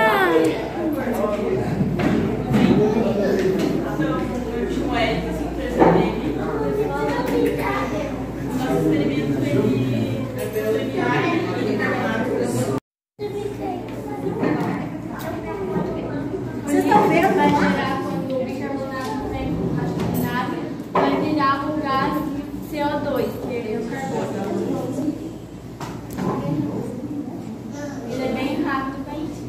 Vocês estão vendo? Vai gerar quando o bicarbonato vem com o vinagre, vai virar o gás C O dois, que é o carbono. Ele é bem rápido para isso.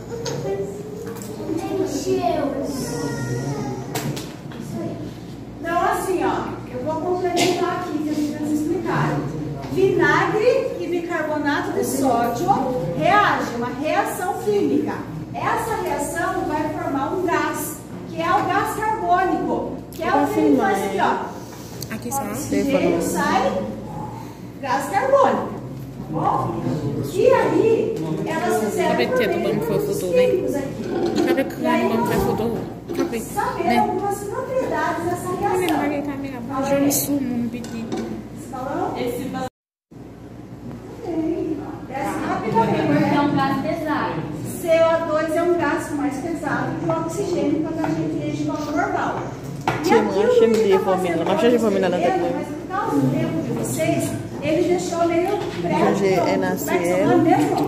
Então, assim, ó, eu vou complementar aqui que vocês explicaram. Vinagre e bicarbonato de sódio reagem, uma reação química. Essa reação vai formar um gás, que é o gás carbônico, que é o que ele faz aqui, ó. Aqui está. Oxigênio sai gás carbônico. Bom, e aí, elas fizeram Sabe que também foi uns futuro, né? químicos aqui. Sabe que E aí, vamos nós fazer futuro? vamos saber algumas propriedades dessa reação. Já me sumo um pedido. Esse balão? Esse balão. pesado que o oxigênio quando a gente enche no normal. E Sim, aqui eu o achei Luiz que tá ia família, fazendo mas achei que família oxigênio, não tem mas por causa do tempo de vocês, ele deixou meio prédio. Hoje é nascer.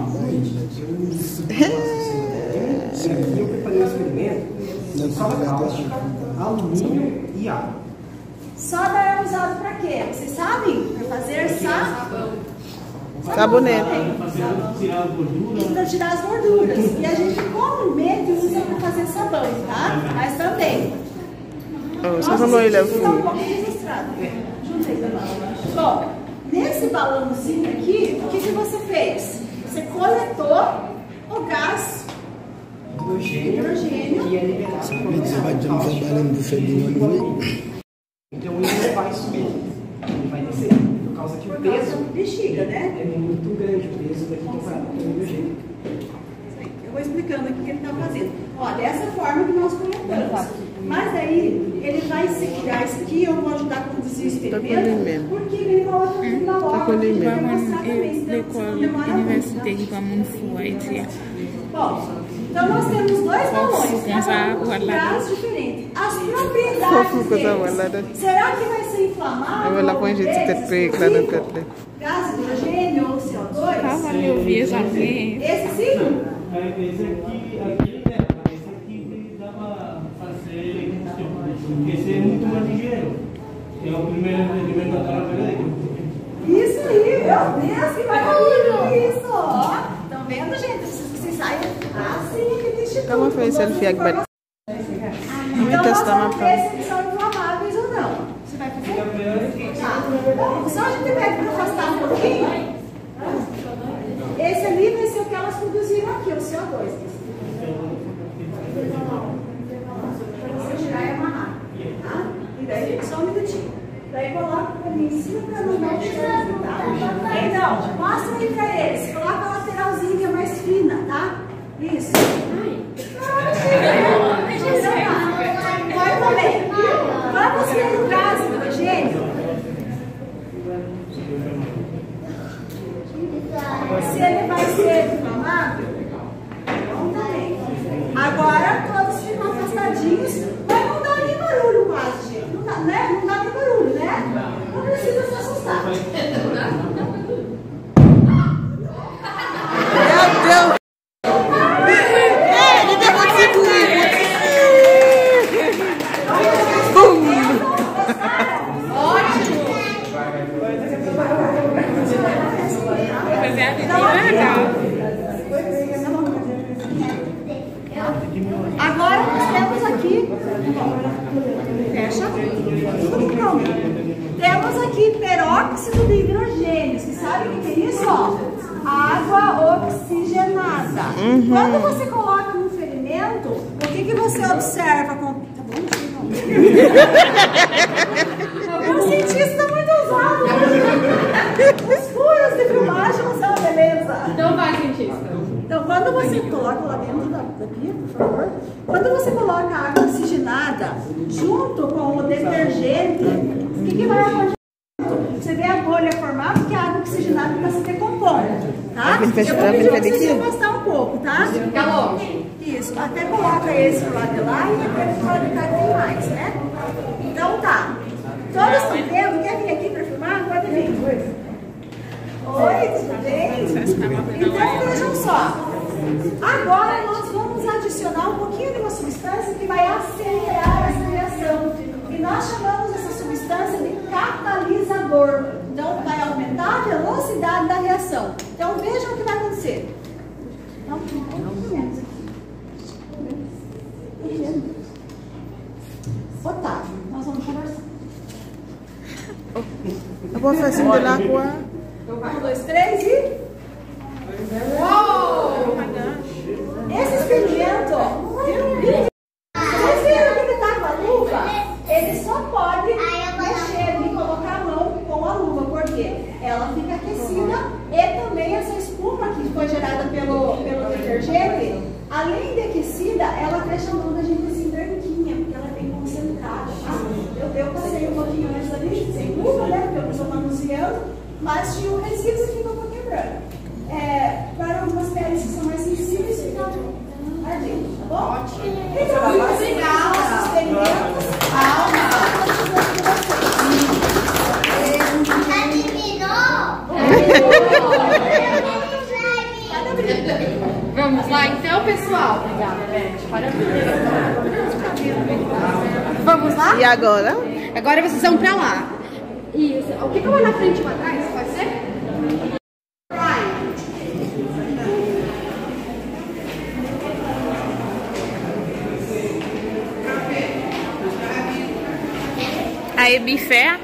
Eu preparei o experimento só cálcio, alumínio e água. Soda é usado para quê? Vocês sabem? Para fazer sabão. Sabonete. Para tirar as gorduras. E a gente comumente usa para fazer sabão, tá? Mas também. Oh, só não ele é Está um pouco registrado. Bom, nesse balãozinho aqui, o que, que você fez? Você coletou o gás hidrogênio. Então ele não vai subir, ele vai descer. Por causa que o peso bexiga, né? É muito grande o peso daqui que vai para o hidrogênio. Eu vou explicando aqui o que ele está fazendo. Ó, dessa forma que nós coletamos. Mas aí ele vai segurar isso aqui, eu vou ajudar a conduzir o experimento. Porque ele coloca tudo na hora. Para mostrar também, senão demora muito. Bom, então nós temos dois balões, cada um com gás diferente. As propriedades deles, será que vai ser inflamável? Gás hidrogênio ou C O dois? Esse sim? Esse aqui, aqui não, esse aqui dá para fazer combustão. Esse é muito mais ligeiro. É o primeiro rendimento da tabela periódica. Isso aí, meu Deus, que maravilha isso! Ó, estão vendo, gente? Vocês saem assim aqui do instituto. Como foi esse aqui? Então, nós vamos ver se eles são inflamáveis ou não. Você vai fazer? Tá. Só a gente tiver que afastar um pouquinho. Esse ali vai ser o que elas produziram aqui, o C O dois. Para você tirar e amarrar. Tá? E daí, só um minutinho. Daí coloca para mim em cima para não dar o cheiro, tá? Então, mostra aí para eles. Coloca a lateralzinha mais fina, tá? Isso. Vai também. Vamos ver o gás hidrogênio. Se ele vai ser inflamável, não também. Agora todos ficam afastadinhos, mas não dá nem barulho quase, gente. Não dá, né? Não dá nem barulho, né? Não precisa se assustar. Meu Deus! Ele deu um circuito! Bum! Agora nós temos aqui, fecha, tudo pronto. Temos aqui peróxido de hidrogênio. Vocês sabem o que é isso? Ó? Água oxigenada. Uhum. Quando você coloca no ferimento, o que, que você observa? Com... Tá bom? Meu cientista é muito usado. Os furos de filmagem não são uma beleza. Então vai, cientista. Então, quando você coloca lá dentro da, da pia, por favor, quando você coloca a água oxigenada junto com o detergente, o que, que vai acontecer? Você vê a bolha formar porque a água oxigenada está se decompondo, tá? Eu vou pedir para você afastar um pouco, tá? Fica longe. Isso, até coloca esse pro lado de lá e aquele pro lado de cá tem mais, né? Então tá. Todos estão vendo? Quer vir aqui para filmar? Pode vir. Oi, tudo bem? Então vejam só. Agora nós vamos adicionar um pouquinho de uma substância que vai acelerar essa reação. E nós chamamos essa substância de catalisador. Então vai aumentar a velocidade da reação. Então vejam o que vai acontecer. Dá um pouco menos aqui. Otávio, nós vamos conversar. Eu vou fazer de água. Um, dois, três e... Uou! Esse experimento, vocês viram que ele está com a luva? Ele só pode mexer e colocar a mão com a luva, porque ela fica aquecida e também essa espuma que foi gerada pelo, pelo detergente, além de aquecida, ela deixa a mão da gente assim branquinha, porque ela é bem concentrada. Tá? Eu, eu passei um pouquinho antes ali, sem luva, né? Porque eu não estou manuseando. Mas tinha um resíduo e fica um pouquinho branco. É, para algumas peles que são mais sensíveis, fica gente, tá bom? Ótimo. Muito obrigada. Nossos experimentos. Palmas. Vamos lá então, pessoal? Obrigada, Beth. Vamos lá? E agora? Agora vocês vão pra lá. Isso. O que que eu vou na frente e pra trás? Pode ser? Aí, bifé.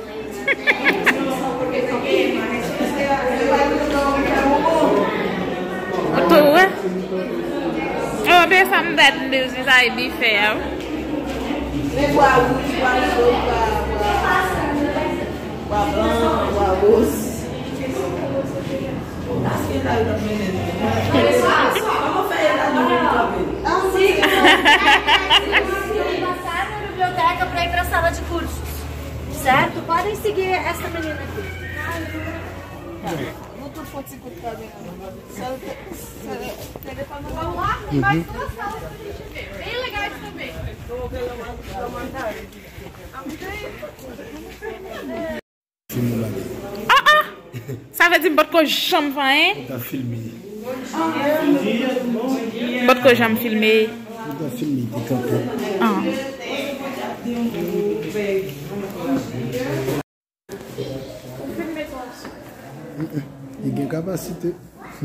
Tua. Oh, be some bad news is I bifé. O arroz, o arroz, o arroz. Passar na biblioteca para ir para a sala de cursos, certo? Podem seguir essa menina aqui. Vamos lá? Tem mais duas salas pra gente ver. Bem legais também. Ah ah! Ça veut dire que j'aime filmer? Tá filmé. Bot que j'aime filmer. Tá filmé, tem campo. Ah. Ninguém capacité.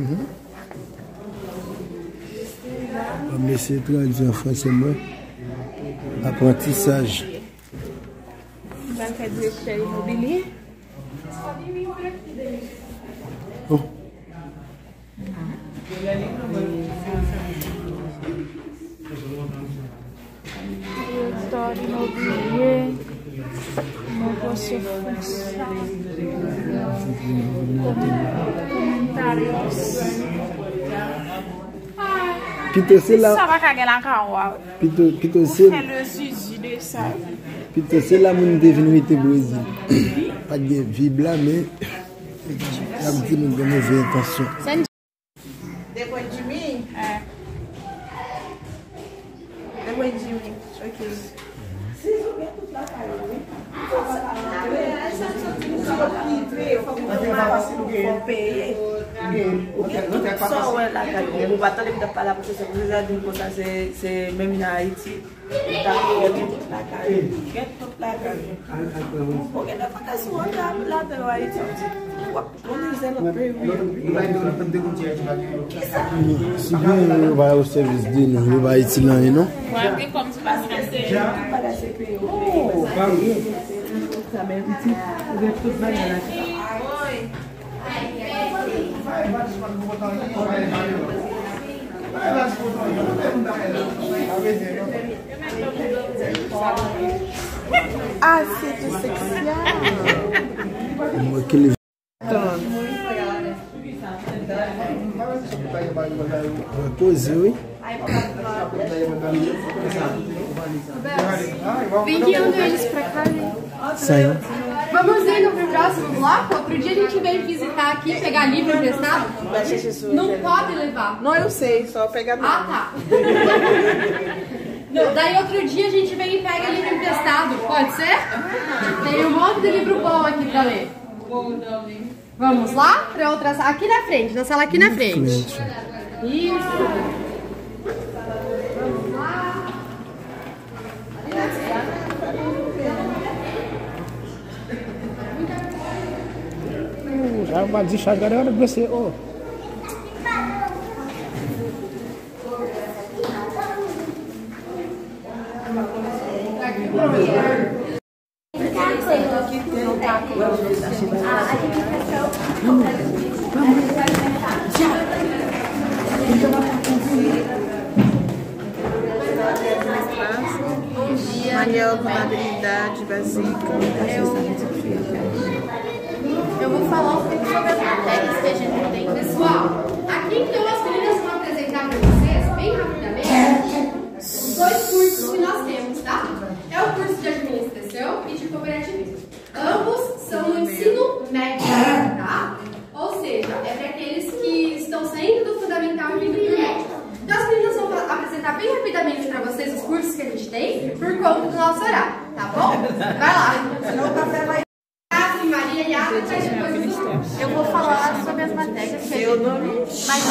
On va essayer de traduire en français, moi. Apprentissage. Vai quer dizer que é imobiliário? Oh. História imobiliária. Negócio funcional. Comentários. Pito, c'est là. Ça va caguer la caroua. Pito, Pito, c'est. C'est le zizi de ça. Pito, c'est là mon devenu au Brésil. Pas de vie là, mais. La petite nous donne mauvaise intention. Depois de mim? É. Depois de mim. Aqui. Vocês vão ver tudo lá, cara. Só é lá, cara. O batalha da palavra que você precisa de encontrar se mesmo na Haiti. Tá tudo lá, cara. Que tudo lá, cara. Porque não vai caso lá lá pelo Haiti. Quando eles não perguntam. Vai do no tempo de hoje. Se bem vai ao serviço de não vai Haiti lá, não? Vai ter como se passar assim. Parece que eu. Também o ver tudo bem, né? Oi. Vai, vai, vou botar ali. Vai, vai. Vai lá, se botar ali. Eu não perguntar a ela. Ácido sexual. Aquele. Pois eu, hein? Vem guiando eles pra cá, né? Saiu. Vamos indo pro próximo bloco? Outro dia a gente veio visitar aqui, pegar livro emprestado. Não pode levar. Não, eu sei, só pegar mesmo. Ah, tá. Não, daí outro dia a gente vem e pega livro emprestado, pode ser? Tem um monte de livro bom aqui pra ler. Vamos lá? Pra outra sala, aqui na frente, na sala aqui na frente. Isso. Vamos lá. Já vai deixar agora, hora de você. Oh. Manual de habilidade básica. Eu vou falar um pouco sobre as matérias que a gente tem. Pessoal, aqui então as meninas vão apresentar para vocês, bem rapidamente, os dois cursos que nós temos, tá? É o curso de administração e de cooperativismo. Ambos são no ensino médio, tá? Ou seja, é para aqueles que estão saindo do fundamental e vindo para o médio. Então as meninas vão apresentar Vai lá, senão o café vai... Maria e água, mas depois eu vou falar sobre as matérias que eu nome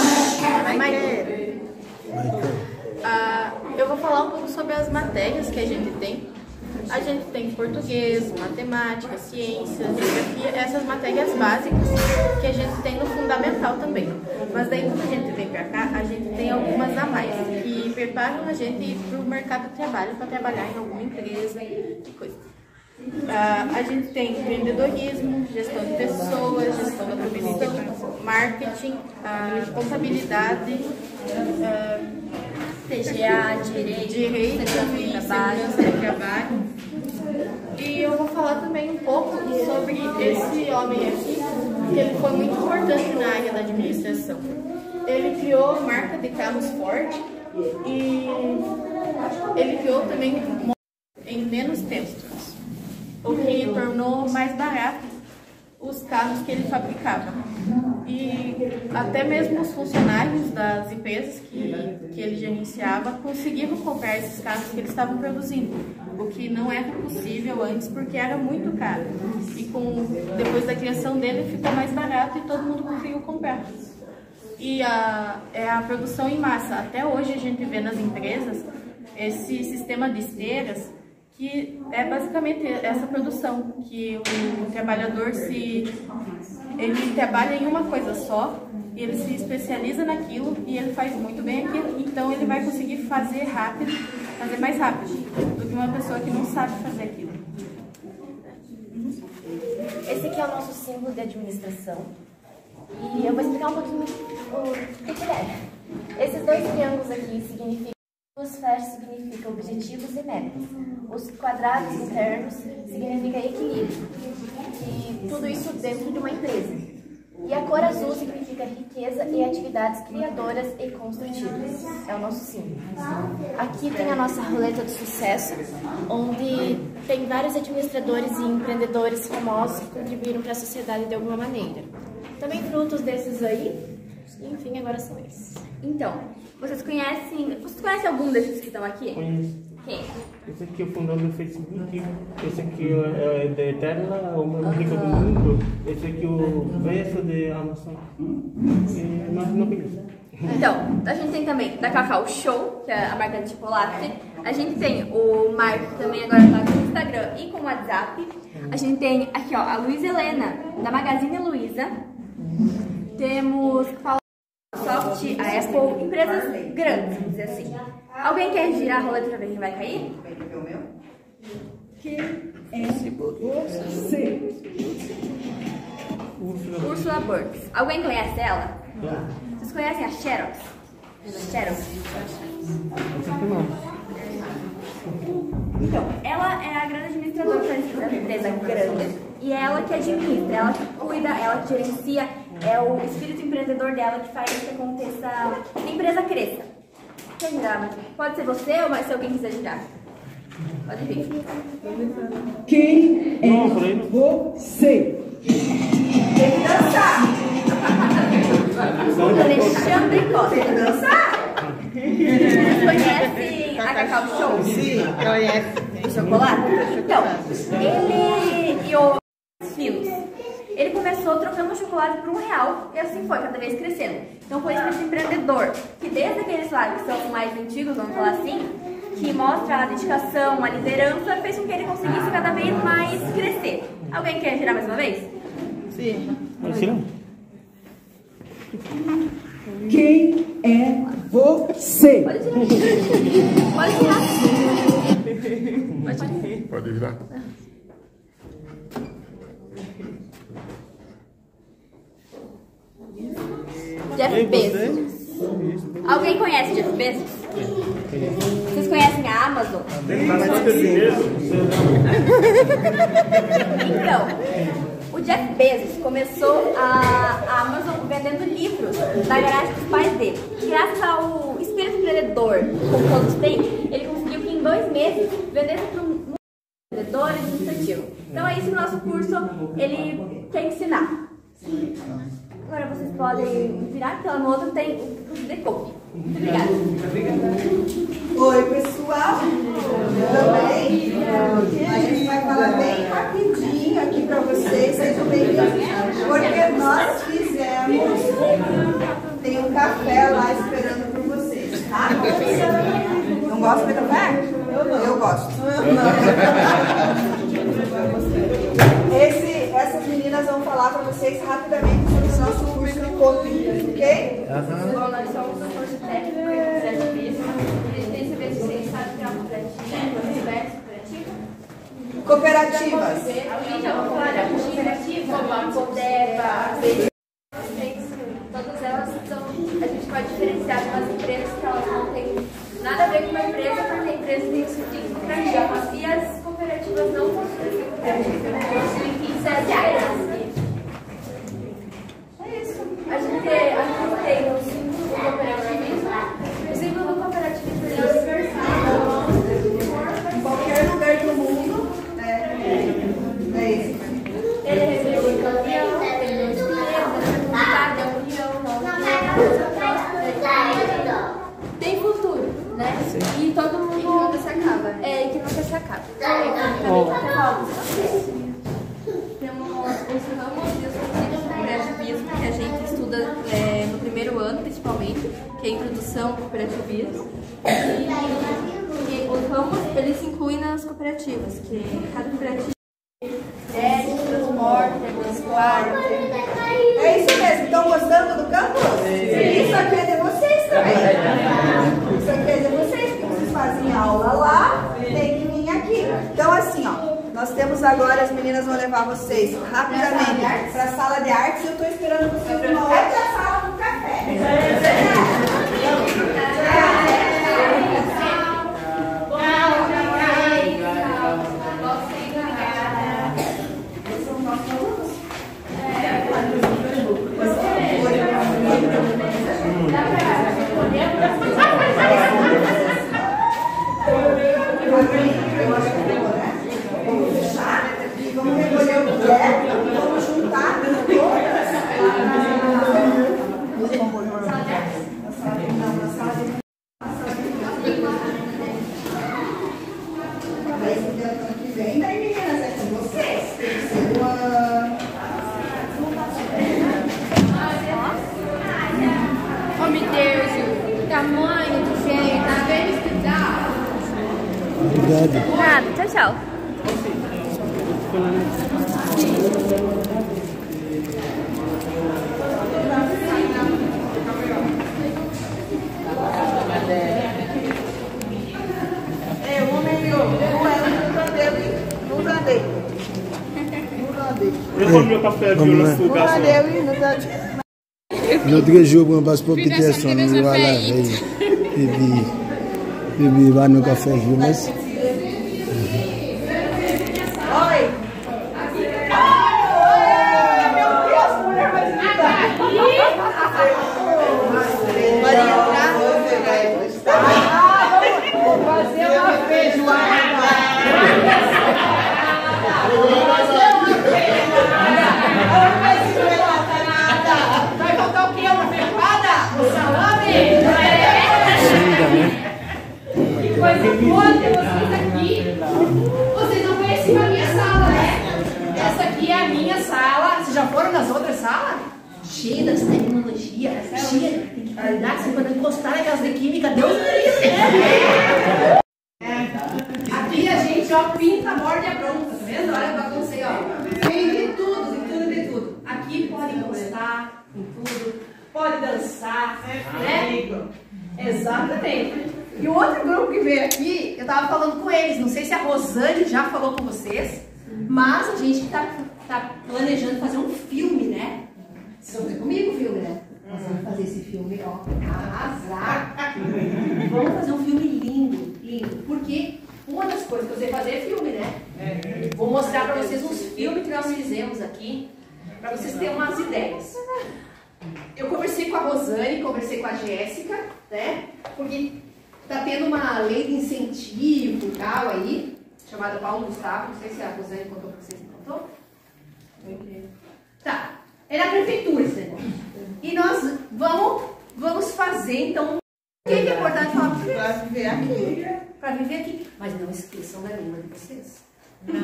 eu vou falar um pouco sobre as matérias que a gente tem. A gente tem português, matemática, ciências, geografia, essas matérias básicas que a gente tem no fundamental também. Mas daí quando a gente vem pra cá, a gente tem algumas a mais que preparam a gente para o mercado de trabalho, para trabalhar em alguma empresa e coisa. Uh, a gente tem empreendedorismo, gestão de pessoas, gestão da produção, marketing, uh, contabilidade, uh, T G A, direito, direito e segurança do trabalho. E eu vou falar também um pouco sobre esse homem aqui, que ele foi muito importante na área da administração. Ele criou a marca de carros Ford e ele criou também em menos tempo, o que tornou mais barato os carros que ele fabricava. E até mesmo os funcionários das empresas que, que ele gerenciava conseguiram comprar esses carros que eles estavam produzindo, o que não era possível antes porque era muito caro. E com, depois da criação dele ficou mais barato e todo mundo conseguiu comprar. E a, é a produção em massa. Até hoje a gente vê nas empresas esse sistema de esteiras, que é basicamente essa produção, que o trabalhador se, ele trabalha em uma coisa só, e ele se especializa naquilo e ele faz muito bem aquilo, então ele vai conseguir fazer rápido, fazer mais rápido do que uma pessoa que não sabe fazer aquilo. Esse aqui é o nosso símbolo de administração e eu vou explicar um pouquinho o que ele é. Esses dois triângulos aqui significam, os flechas significam objetivos e metas. Os quadrados internos significam equilíbrio. E tudo isso dentro de uma empresa. E a cor azul significa riqueza e atividades criadoras e construtivas. É o nosso símbolo. Aqui tem a nossa roleta do sucesso, onde tem vários administradores e empreendedores famosos que contribuíram para a sociedade de alguma maneira. Também frutos desses aí, enfim, agora são esses. Então, vocês conhecem, vocês conhecem algum desses que estão aqui? Conheço. Quem? Esse aqui é o fundador do Facebook, esse aqui é da Eterna, o mais rico do mundo, esse aqui é o Bezos de Amazon, e mais não conheço. Então, a gente tem também da Cacau Show, que é a marca de chocolate. A gente tem o Marco, que também agora está com o Instagram e com o WhatsApp. A gente tem aqui, ó, a Luísa Helena, da Magazine Luiza. Temos Soft, a Apple, empresas grandes, vamos dizer assim. Alguém quer girar a roleta para ver quem vai cair? Quem é você? Ursula Burks. Alguém conhece ela? Vocês conhecem a Xerox? Xerox. Então, ela é a grande administradora da empresa grande e é ela que administra, ela que cuida, ela que gerencia, é o espírito empreendedor dela que faz que aconteça, que a empresa cresça. Quer girar? Pode ser você ou vai ser alguém que quiser girar? Pode vir. Quem é você? Tem que dançar. Alexandre Costa. Tem que dançar? Vocês conhecem a Cacau Show? Sim, conhece. O chocolate? Então, ele e os filhos. Ele começou trocando chocolate por um real e assim foi, cada vez crescendo. Então foi esse empreendedor, que desde aqueles lá que são mais antigos, vamos falar assim, que mostra a dedicação, a liderança, fez com que ele conseguisse cada vez mais crescer. Alguém quer girar mais uma vez? Sim. Quem é você? Pode girar. Pode girar. Pode girar. Pode virar. Jeff Bezos. Alguém conhece Jeff Bezos? Vocês conhecem a Amazon? Então, o Jeff Bezos começou a Amazon vendendo livros da garagem dos pais dele. Graças ao espírito empreendedor, como todos têm, ele conseguiu que em dois meses vendesse para um empreendedor administrativo. Então é isso que o nosso curso ele quer ensinar. Agora vocês podem virar, que lá no outro tem o Decoupe. Muito obrigada. Oi, pessoal. Tudo bem? A gente vai falar bem rapidinho aqui para vocês, sejam bem-vindos, porque nós fizemos, tem um café lá esperando por vocês, tá? Não gosta de café? Eu gosto. Esse, essas meninas vão falar para vocês rapidamente sobre o nosso curso de copy, ok? Uhum. Bom, nós somos um curso técnico em cooperativismo. A gente tem que saber se vocês sabem criar uma cooperativa, diversas cooperativas. Cooperativas. A gente já vai falar de cooperativa, como a Codeva, todas elas são, a gente pode diferenciar de umas empresas que elas não têm nada a ver com uma empresa, porque a empresa tem o sentido cooperativa e as cooperativas não possuem cooperativa, possuem quinze reais. É isso. A gente, a gente tem o símbolo do cooperativismo. O símbolo do cooperativismo é universal. Em qualquer lugar do mundo, é, é isso. Ele representa a união, tem dois primeiros, a união, tem futuro, né? Sim. E todo mundo. E que nunca se acaba. É, e que nunca se acaba. Temos os ramos e os princípios do cooperativismo, que a gente estuda é, no primeiro ano, principalmente, que é a introdução ao cooperativismo. E, e os ramos, eles se incluem nas cooperativas, que cada cooperativa é transporte, é transporte. É isso mesmo. Estão gostando do campus? Sim. Isso aqui é de vocês também. Isso aqui é de vocês, porque vocês fazem aula lá, tem que vir aqui. Então, assim, ó. Nós temos agora, as meninas vão levar vocês rapidamente para a sala de artes. Eu estou esperando vocês numa outra sala do café. Vamos fechar e vamos recolher o que é e vamos juntar todas. Vem daí, meninas, é com vocês. Tem que ser uma... Oh, meu Deus, o tamanho do gente, tá bem estudado. Obrigado. Nada, tchau, tchau. É, o homem meu, não é, não andei, não andei. Não andei. Eu tomo meu café, viu, na sua Não andei, não andei. Notre jour, on passe pour quitter son voilà, et puis, et puis, va no café, Jonas. Oi. Meu Deus, mulher mais linda. Pode entrar. Vou fazer uma feijoada. Vai voltar o quê? Uma feijoada? Um salame? Que coisa boa ter vocês aqui. Vocês não conheciam a minha sala, né? Essa aqui é a minha sala. Vocês já foram nas outras salas? Cheia das tecnologias. Cheia de qualidade. Você quando encostar naquelas de química, Deus me livre, né? Aqui a gente, ó, pinta, morde e pronto. Tá vendo? Olha, eu baguncei, ó. Tem de tudo, de tudo, de tudo. Aqui pode encostar em tudo. Pode dançar, né? Exatamente. E o outro grupo que veio aqui, eu tava falando com eles, não sei se a Rosane já falou com vocês, mas a gente tá, tá planejando fazer um filme, né? Vocês vão ver comigo o filme, né? Nós vamos fazer esse filme, ó, arrasar. Vamos fazer um filme lindo, lindo, porque uma das coisas que eu sei fazer é filme, né? Vou mostrar pra vocês uns filmes que nós fizemos aqui, pra vocês terem umas ideias. Eu conversei com a Rosane, conversei com a Jéssica, né? Porque tá tendo uma lei de incentivo e tal aí, chamada Paulo Gustavo, não sei se a Rosane contou pra vocês, não contou? Tá. É na prefeitura esse negócio. E nós vamos, vamos fazer, então, o que é importante falar português? Para viver aqui. Para viver aqui. Mas não esqueçam da língua de vocês. Não.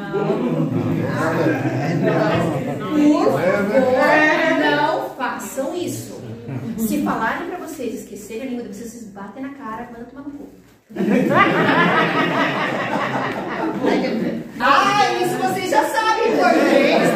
Por favor, não façam isso. Se falarem para vocês esquecerem a língua de vocês, vocês batem na cara e mandam tomar no cu. Ah, isso vocês já sabem português,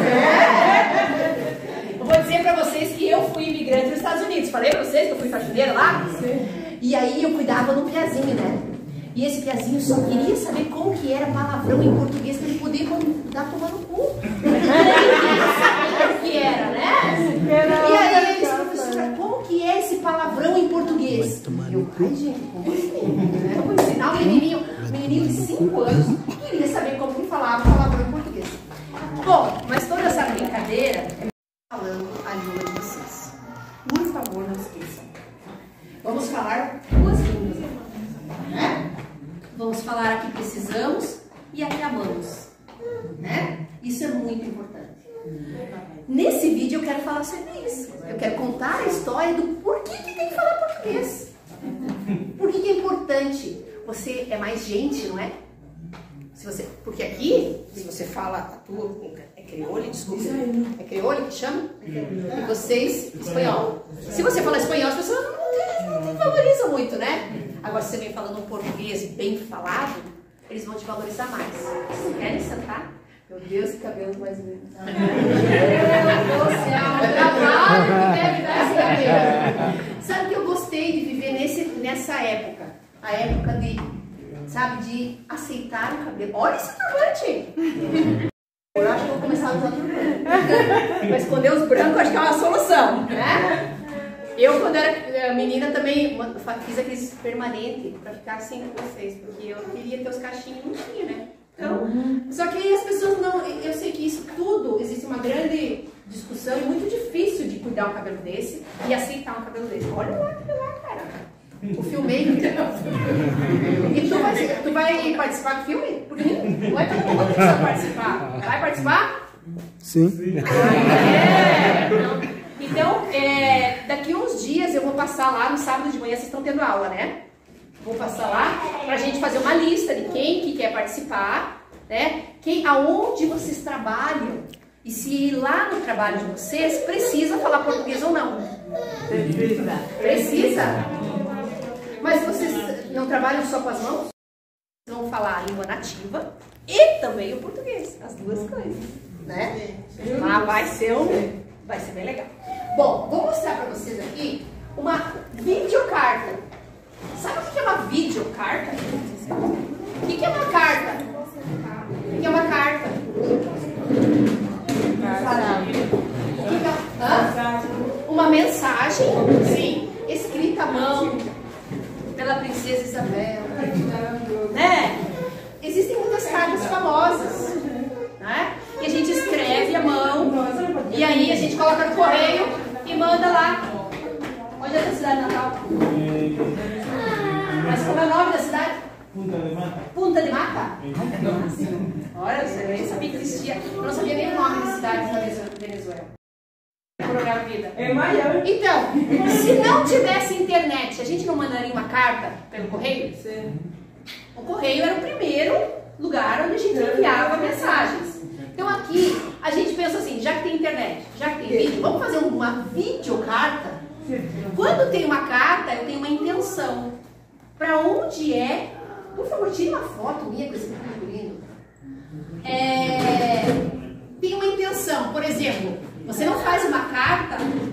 né? Eu vou dizer pra vocês que eu fui imigrante nos Estados Unidos. Falei pra vocês que eu fui faxineira lá? Sim. E aí eu cuidava do piazinho, né? E esse piazinho só queria saber como que era palavrão em português pra ele poder dar tomar no cu. Ele sabia o que era, né? E aí ele disse, professora, como que é esse palavrão em português? Eu, ai gente, como assim? Eu vou ensinar o menininho, um menininho de cinco anos, queria saber como que falava palavrão em português. Bom, mas toda essa brincadeira é falando a língua de vocês. Por favor, não esqueçam. Vamos falar duas línguas, né? Vamos falar a que precisamos e a que amamos, né? Isso é muito importante. Nesse vídeo eu quero falar sobre isso. Eu quero contar a história do porquê que tem que falar português. Por que que é importante? Você é mais gente, não é? Se você, porque aqui, se você fala a tua, é crioulo, desculpa, é crioulo que chama? E vocês, espanhol. Se você fala espanhol, as pessoas não, não, não te valorizam muito, né? Agora, se você vem falando um português bem falado, eles vão te valorizar mais. Vocês querem sentar? Meu Deus, que cabelo mais lindo. Meu Deus do céu, o trabalho que deve dar esse cabelo. Sabe que eu gostei de viver nesse, nessa época? A época de, sabe, de aceitar o cabelo. Olha esse turbante! Eu acho que eu vou começar a usar turbante. Pra esconder os brancos, acho que é uma solução, né? Eu, quando era menina, também fiz aqueles permanentes pra ficar assim com vocês, porque eu queria ter os cachinhos e não tinha, né? Então, só que aí as pessoas não... Eu sei que isso tudo, existe uma grande discussão e muito difícil de cuidar um cabelo desse e aceitar um cabelo desse. Olha lá, olha lá, cara. O filmmaker. E tu vai, tu vai participar do filme? Porque não vai todo mundo que precisa participar. Vai participar? Sim. É. Então, é, daqui uns dias eu vou passar lá no sábado de manhã, vocês estão tendo aula, né? Vou passar lá pra gente fazer uma lista de quem que quer participar, né? Quem, aonde vocês trabalham e se lá no trabalho de vocês precisa falar português ou não. Precisa. Precisa? Mas vocês não trabalham só com as mãos? Vocês vão falar a língua nativa e também o português, as duas coisas, né? Lá vai ser um, vai ser bem legal. Bom, vou mostrar pra vocês aqui uma videocarta. Sabe o que é uma videocarta? O que é uma carta? O que é uma carta? Hã? Uma mensagem, sim, escrita à mão pela princesa Isabel, né? Existem muitas cartas famosas, né? E a gente escreve à mão e aí a gente coloca no correio e manda lá. Onde é a cidade natal? Mas como é o nome da cidade? Punta de Mata. Punta de Mata? Olha, você nem sabia que existia. Eu não sabia nem o nome das cidades da Venezuela. Programa Vida. É Miami. Então, se não tivesse internet, a gente não mandaria uma carta pelo correio? Sim. O correio era o primeiro lugar onde a gente enviava mensagens. Então aqui, a gente pensa assim, já que tem internet, já que tem vídeo, vamos fazer uma videocarta? Quando tem uma carta, eu tenho uma intenção. Para onde é? Por favor, tire uma foto minha com esse cabelo lindo. É, tem uma intenção. Por exemplo, você não faz uma carta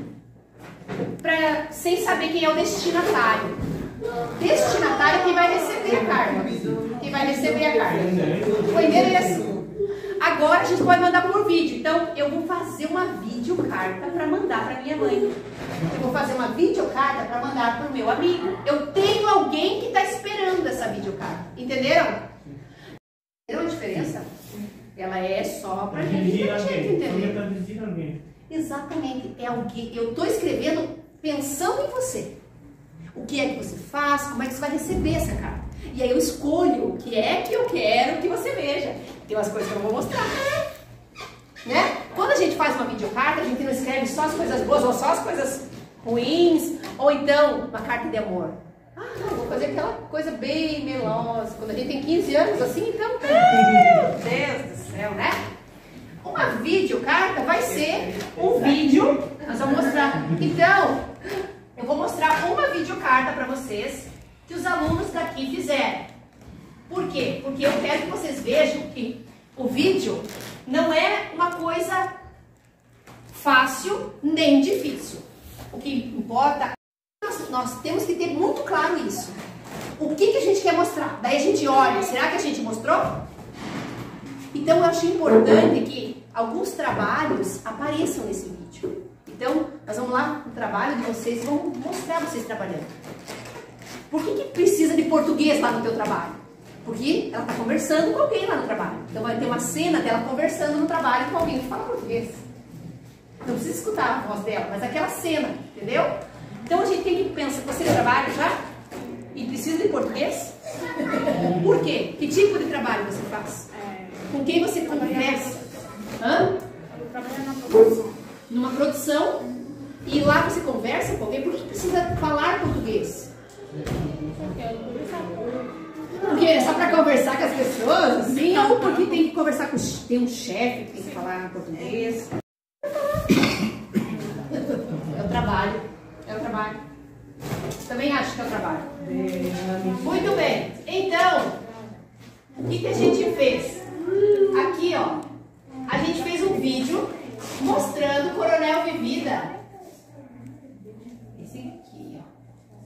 pra, sem saber quem é o destinatário. Destinatário é quem vai receber a carta. Quem vai receber a carta. O endereço. Agora a gente pode mandar por vídeo. Então eu vou fazer uma videocarta para mandar para minha mãe. Eu vou fazer uma videocarta para mandar para o meu amigo. Eu tenho alguém que está esperando essa videocarta. Entenderam? Entenderam a diferença? Ela é só para gente entender. Exatamente. É alguém. Eu estou escrevendo pensando em você. O que é que você faz? Como é que você vai receber essa carta? E aí eu escolho o que é que eu quero que você veja. Tem umas coisas que eu não vou mostrar. Né? Quando a gente faz uma videocarta, a gente não escreve só as coisas boas ou só as coisas ruins, ou então uma carta de amor. Ah, não, vou fazer aquela coisa bem melosa. Quando a gente tem quinze anos assim, então, meu Deus do céu, né? Uma videocarta vai ser um vídeo, nós vamos mostrar. Então, eu vou mostrar uma videocarta para vocês que os alunos daqui fizeram. Por quê? Porque eu quero que vocês vejam que o vídeo não é uma coisa fácil nem difícil. O que importa, nós, nós temos que ter muito claro isso. O que, que a gente quer mostrar? Daí a gente olha, será que a gente mostrou? Então eu acho importante que alguns trabalhos apareçam nesse vídeo. Então, nós vamos lá no trabalho de vocês e vamos mostrar vocês trabalhando. Por que, que precisa de português lá no teu trabalho? Porque ela está conversando com alguém lá no trabalho. Então vai ter uma cena dela conversando no trabalho com alguém que fala português. Não precisa escutar a voz dela, mas aquela cena, entendeu? Então a gente tem que pensar, você trabalha já? E precisa de português? Por quê? Que tipo de trabalho você faz? Com quem você conversa? Hã? Numa produção. E lá você conversa com alguém? Por que precisa falar português? Porque é só para conversar com as pessoas, assim, ou porque tem que conversar com tem um chefe que tem que falar português? É o trabalho. É o trabalho. Também acho que é o trabalho. Muito bem. Então, o que, que a gente fez? Aqui, ó. A gente fez um vídeo mostrando o Coronel Vivida. Esse aqui, ó.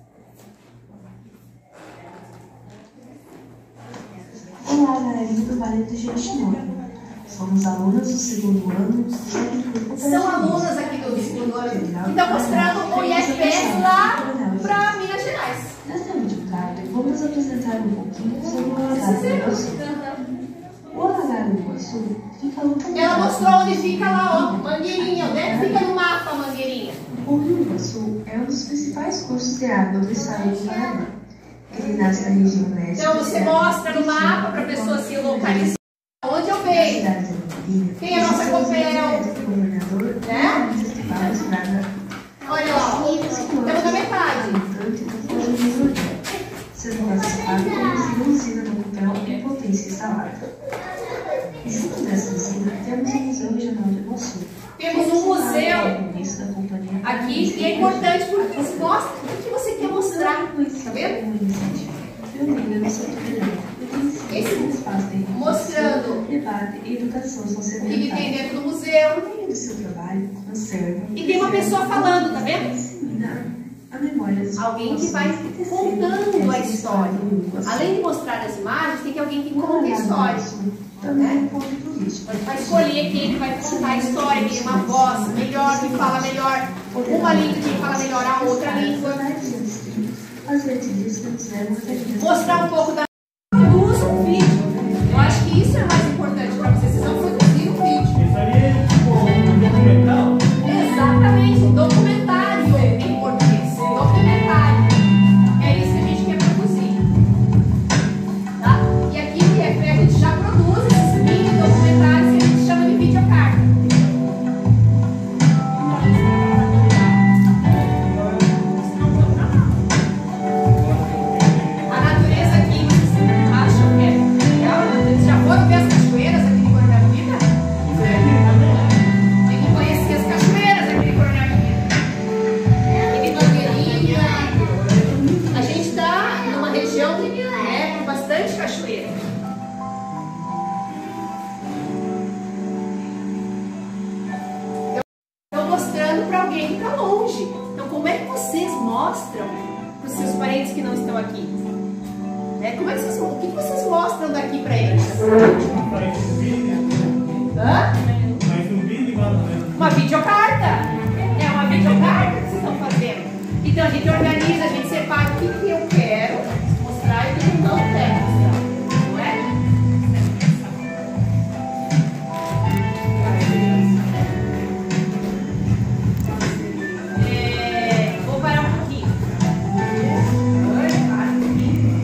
Olá, galerinha do Vale do Jequitinhonha. Somos alunas do segundo ano do Centro. São alunas aqui do segundo ano que estão mostrando o I F P S lá para Minas Gerais. Nessa videocarta, vamos apresentar um pouquinho sobre o Alagado do Iguaçu. O Alagado do Iguaçu fica localizado. Ela mostrou onde fica lá, ó, Mangueirinha. Onde é que fica no mapa, Mangueirinha? O Rio Iguaçu é um dos principais cursos de água do estado do Paraná. Ele nasce na região leste. Então você mostra no mapa para a pessoa se localizar. Onde eu venho? Quem é a nossa Copel? Né? Olha lá, estamos na metade. Sendo classificado como usina do Copel em potência instalada. Junto dessa usina, temos o Museu Regional do Iguaçu. Temos um museu aqui e é importante porque você mostra o que você quer mostrar. Tá vendo? Esse mostrando debate e educação o que tem dentro do museu. Do seu trabalho, conserva. E tem uma pessoa falando, tá vendo? A memória dos alguém que vai contando a história. Além de mostrar as imagens, tem que alguém que conta a história. Né? Você vai escolher quem que vai contar a história, quem tem uma voz melhor, que fala melhor uma língua, quem fala melhor a outra língua. Mostrar um pouco da produz um vídeo. Eu acho que isso é mais importante para vocês. Vocês vão produzir um vídeo. Isso aí é tipo um documental? Exatamente, um documentário em português. Documentário. É isso que a gente quer produzir. Tá? E aqui no I F P a gente já produz esses mini documentários que a gente chama de videocarta. A natureza aqui, vocês acham que é legal? Vocês já foram ver as cachoeiras aqui de Coronel Vivida? Tem que conhecer as cachoeiras aqui de Coronel Vivida. Aqui de Mangueirinha. A gente está numa região, né, com bastante cachoeira. Estou mostrando para alguém que está longe. Então, como é que vocês mostram para os seus parentes que não estão aqui? É, como é que vocês, o que vocês mostram daqui para eles? Hã? Uma videocarta. É uma videocarta que vocês estão fazendo. Então a gente organiza, a gente separa o que, que eu quero mostrar e o que eu não quero mostrar. Não é? É, vou parar um pouquinho. Para um pouquinho.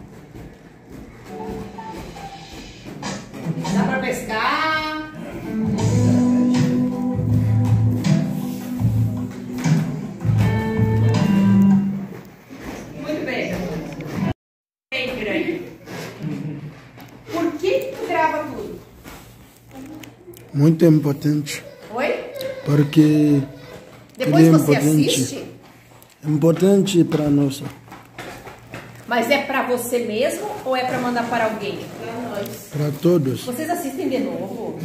Dá para pescar. Muito importante. Oi? Porque Depois ele é você importante. assiste? É importante para nós. Mas é pra você mesmo ou é pra mandar para alguém? Para todos. Vocês assistem de novo?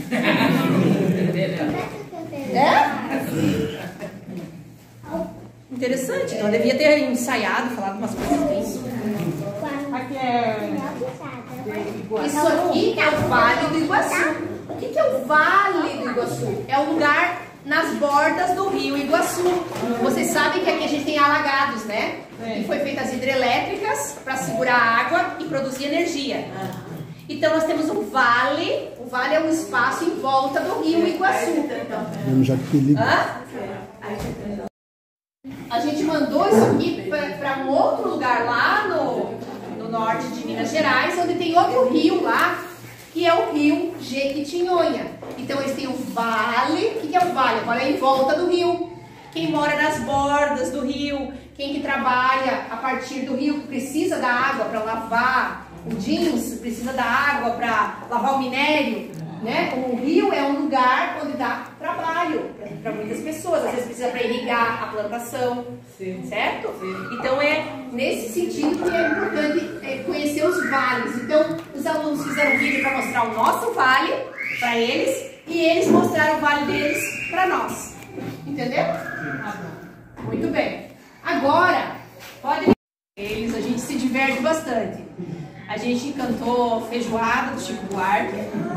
É? Interessante. Então eu devia ter ensaiado, falado umas coisas bem. Aqui é... Isso aqui é o Vale do Iguaçu. O que é o Vale do Iguaçu? É um lugar nas bordas do rio Iguaçu. Vocês sabem que aqui a gente tem alagados, né? E foi feitas as hidrelétricas para segurar a água e produzir energia. Então nós temos um vale. O vale é um espaço em volta do rio Iguaçu. Hã? A gente mandou isso aqui para um outro lugar lá no, no norte de Minas Gerais, onde tem outro rio lá, que é o rio Jequitinhonha. Então eles têm o vale. O que é o vale? O vale é em volta do rio. Quem mora nas bordas do rio, quem que trabalha a partir do rio, que precisa da água para lavar o jeans, precisa da água para lavar o minério, né? Como o rio é um lugar onde dá trabalho para muitas pessoas. Às vezes precisa para irrigar a plantação, certo? Então é nesse sentido que é importante é, conhecer os vales. Então os alunos fizeram um vídeo para mostrar o nosso vale para eles e eles mostraram o vale deles para nós. Entendeu? Muito bem. Agora, pode ver eles, a gente se diverte bastante. A gente cantou Feijoada do Chico Buarque.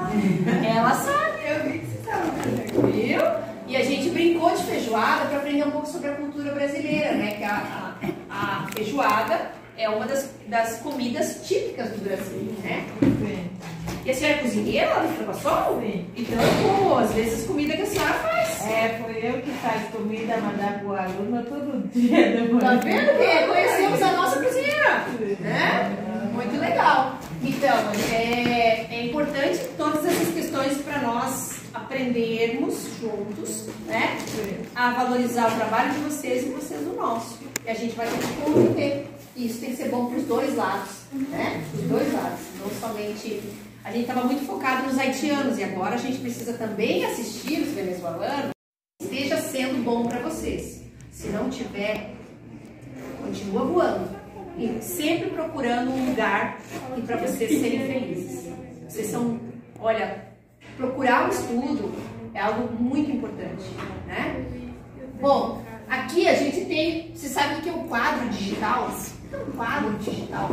Ela sabe, eu vi que você sabe, viu? E a gente brincou de feijoada para aprender um pouco sobre a cultura brasileira, né? Que a, a, a feijoada é uma das, das comidas típicas do Brasil, né? E a senhora é cozinheira lá no Frapassol? Então, pô, às vezes comida que a senhora faz. É, foi eu que faço comida, mandar pro aluno todo dia de manhã. Tá vendo que conhecemos a nossa cozinheira, né? Muito legal. Então, é, é importante todas essas questões para nós aprendermos juntos, né? A valorizar o trabalho de vocês e vocês o nosso. E a gente vai ter que conviver. E isso tem que ser bom para os dois lados, né? Os dois lados, não somente... A gente estava muito focado nos haitianos e agora a gente precisa também assistir os venezuelanos. Esteja sendo bom para vocês. Se não tiver, continua voando. E sempre procurando um lugar para vocês serem felizes. Vocês são, olha, procurar o estudo é algo muito importante, né? Bom, aqui a gente tem, você sabe o que é o quadro digital? Um quadro digital.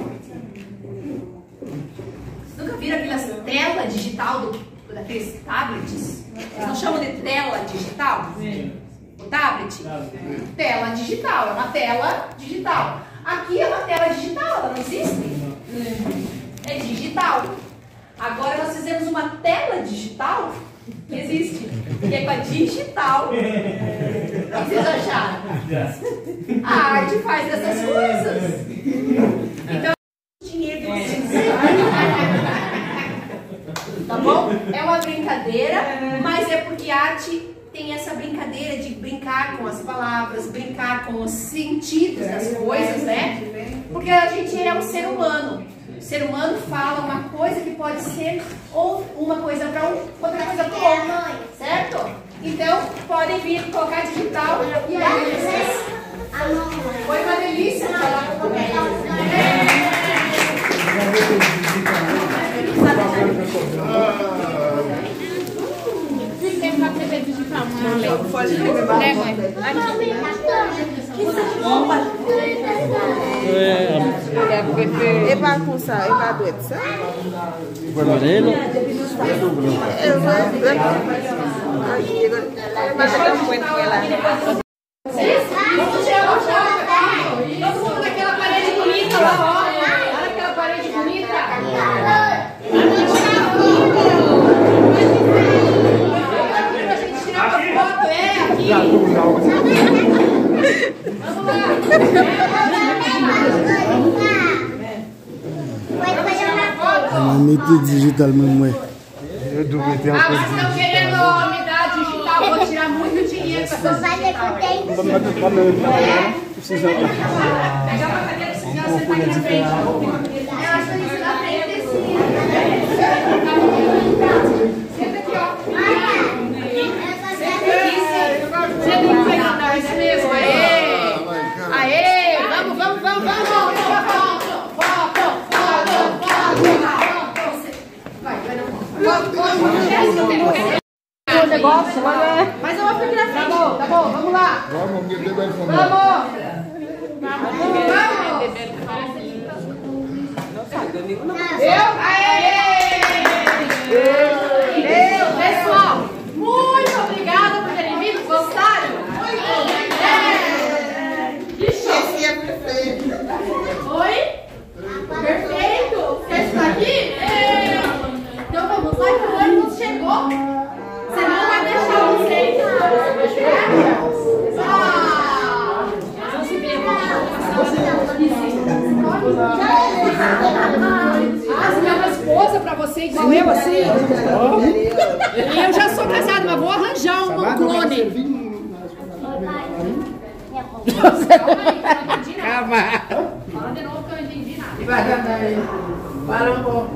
Vocês nunca viram aquelas telas digital do, daqueles tablets? Eles não chamam de tela digital? Sim. O tablet? Sim. Tela digital, é uma tela digital. Aqui é uma tela digital, ela não existe? Sim. É digital. Agora nós fizemos uma tela digital que existe, que é para digital. O que vocês acharam? A arte faz essas coisas. Então, dinheiro que vocês tá bom? É uma brincadeira, mas é porque a arte tem essa brincadeira de brincar com as palavras, brincar com os sentidos das coisas, né? Porque a gente é um ser humano. O ser humano fala uma coisa que pode ser ou uma coisa para um, outra coisa para o outro, certo? Então, podem vir colocar digital e aí vocês... Foi uma delícia falar com vocês. Tem uma T V digital, não pode escrever É para começar, é para doença. Amarelo. Eu vou. Aí, agora. Vai dar um momento com ela. Vamos tirar o chave. Todo mundo naquela parede bonita lá, ó. Olha aquela parede bonita. Pra gente tirar uma foto, é aqui. Vamos A meti digital mesmo é. Ah, vocês estão querendo me dar digital, vou tirar muito dinheiro para vocês. Precisa. Pegar uma cadeira, senão você está aqui na frente. Eu acho isso na frente, sim. Senta aqui, ó. negócio. Mas eu vou ficar aqui na frente. Tá bom, tá bom, vamos lá. Vamos, que bebê Vamos. fumar. Vamos. Eu? Aê! Pessoal, muito obrigada por terem vindo. Gostaram? Muito obrigada. Que show. Esse é perfeito. Oi? Perfeito. Quer estar aqui? Então vamos lá, que o ônibus chegou. Você não vai deixar vocês. Ah! Não se vê. Ah, você quer uma esposa pra você igual eu, assim? Eu já sou casada, mas vou arranjar um, um clone. Calma. Fala de novo que eu não entendi nada. Vai, vai, vai. Para um pouco.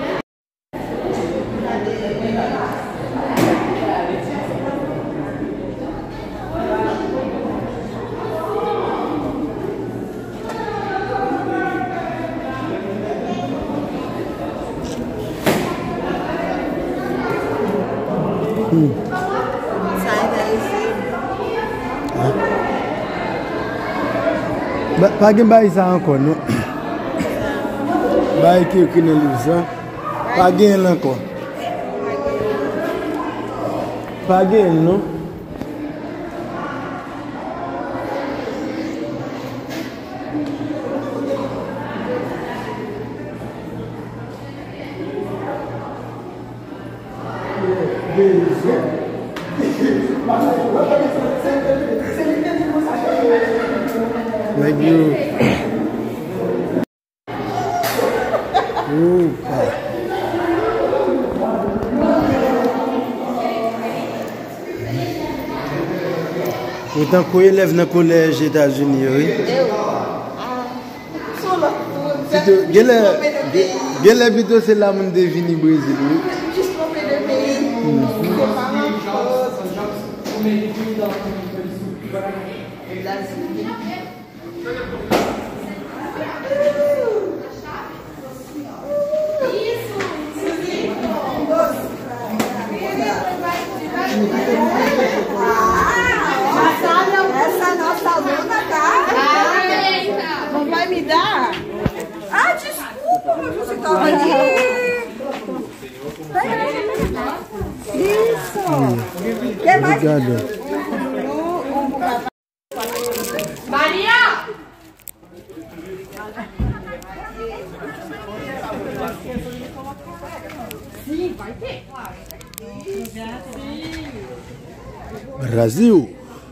Sai daí, Ba Pagi bayi sa encore non? Bayi ki ki ne livre ça? Pagi encore. Pagi non? Thank you. Opa. Autant qu'on élève dans le collège des États-Unis, oui. Quelle habitude c'est là mon devine Brésil, oui. Essa nossa aluna tá. Não vai me dar? Ah, desculpa, mas você tava ali. Isso. Quer mais? Obrigado. Maria! Sim, vai ter, claro. Brasil.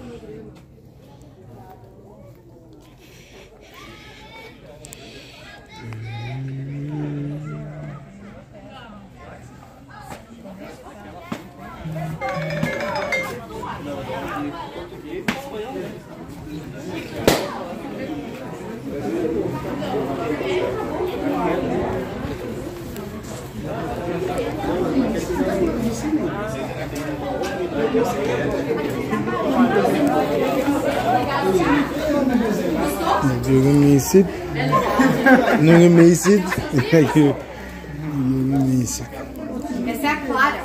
Não me incite. Não me incite. Não me incite. Essa é a Clara.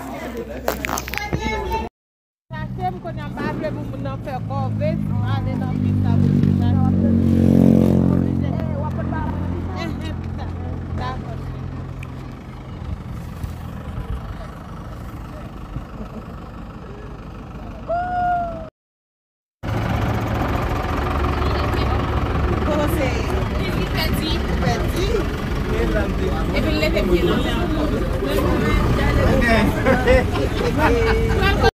Qual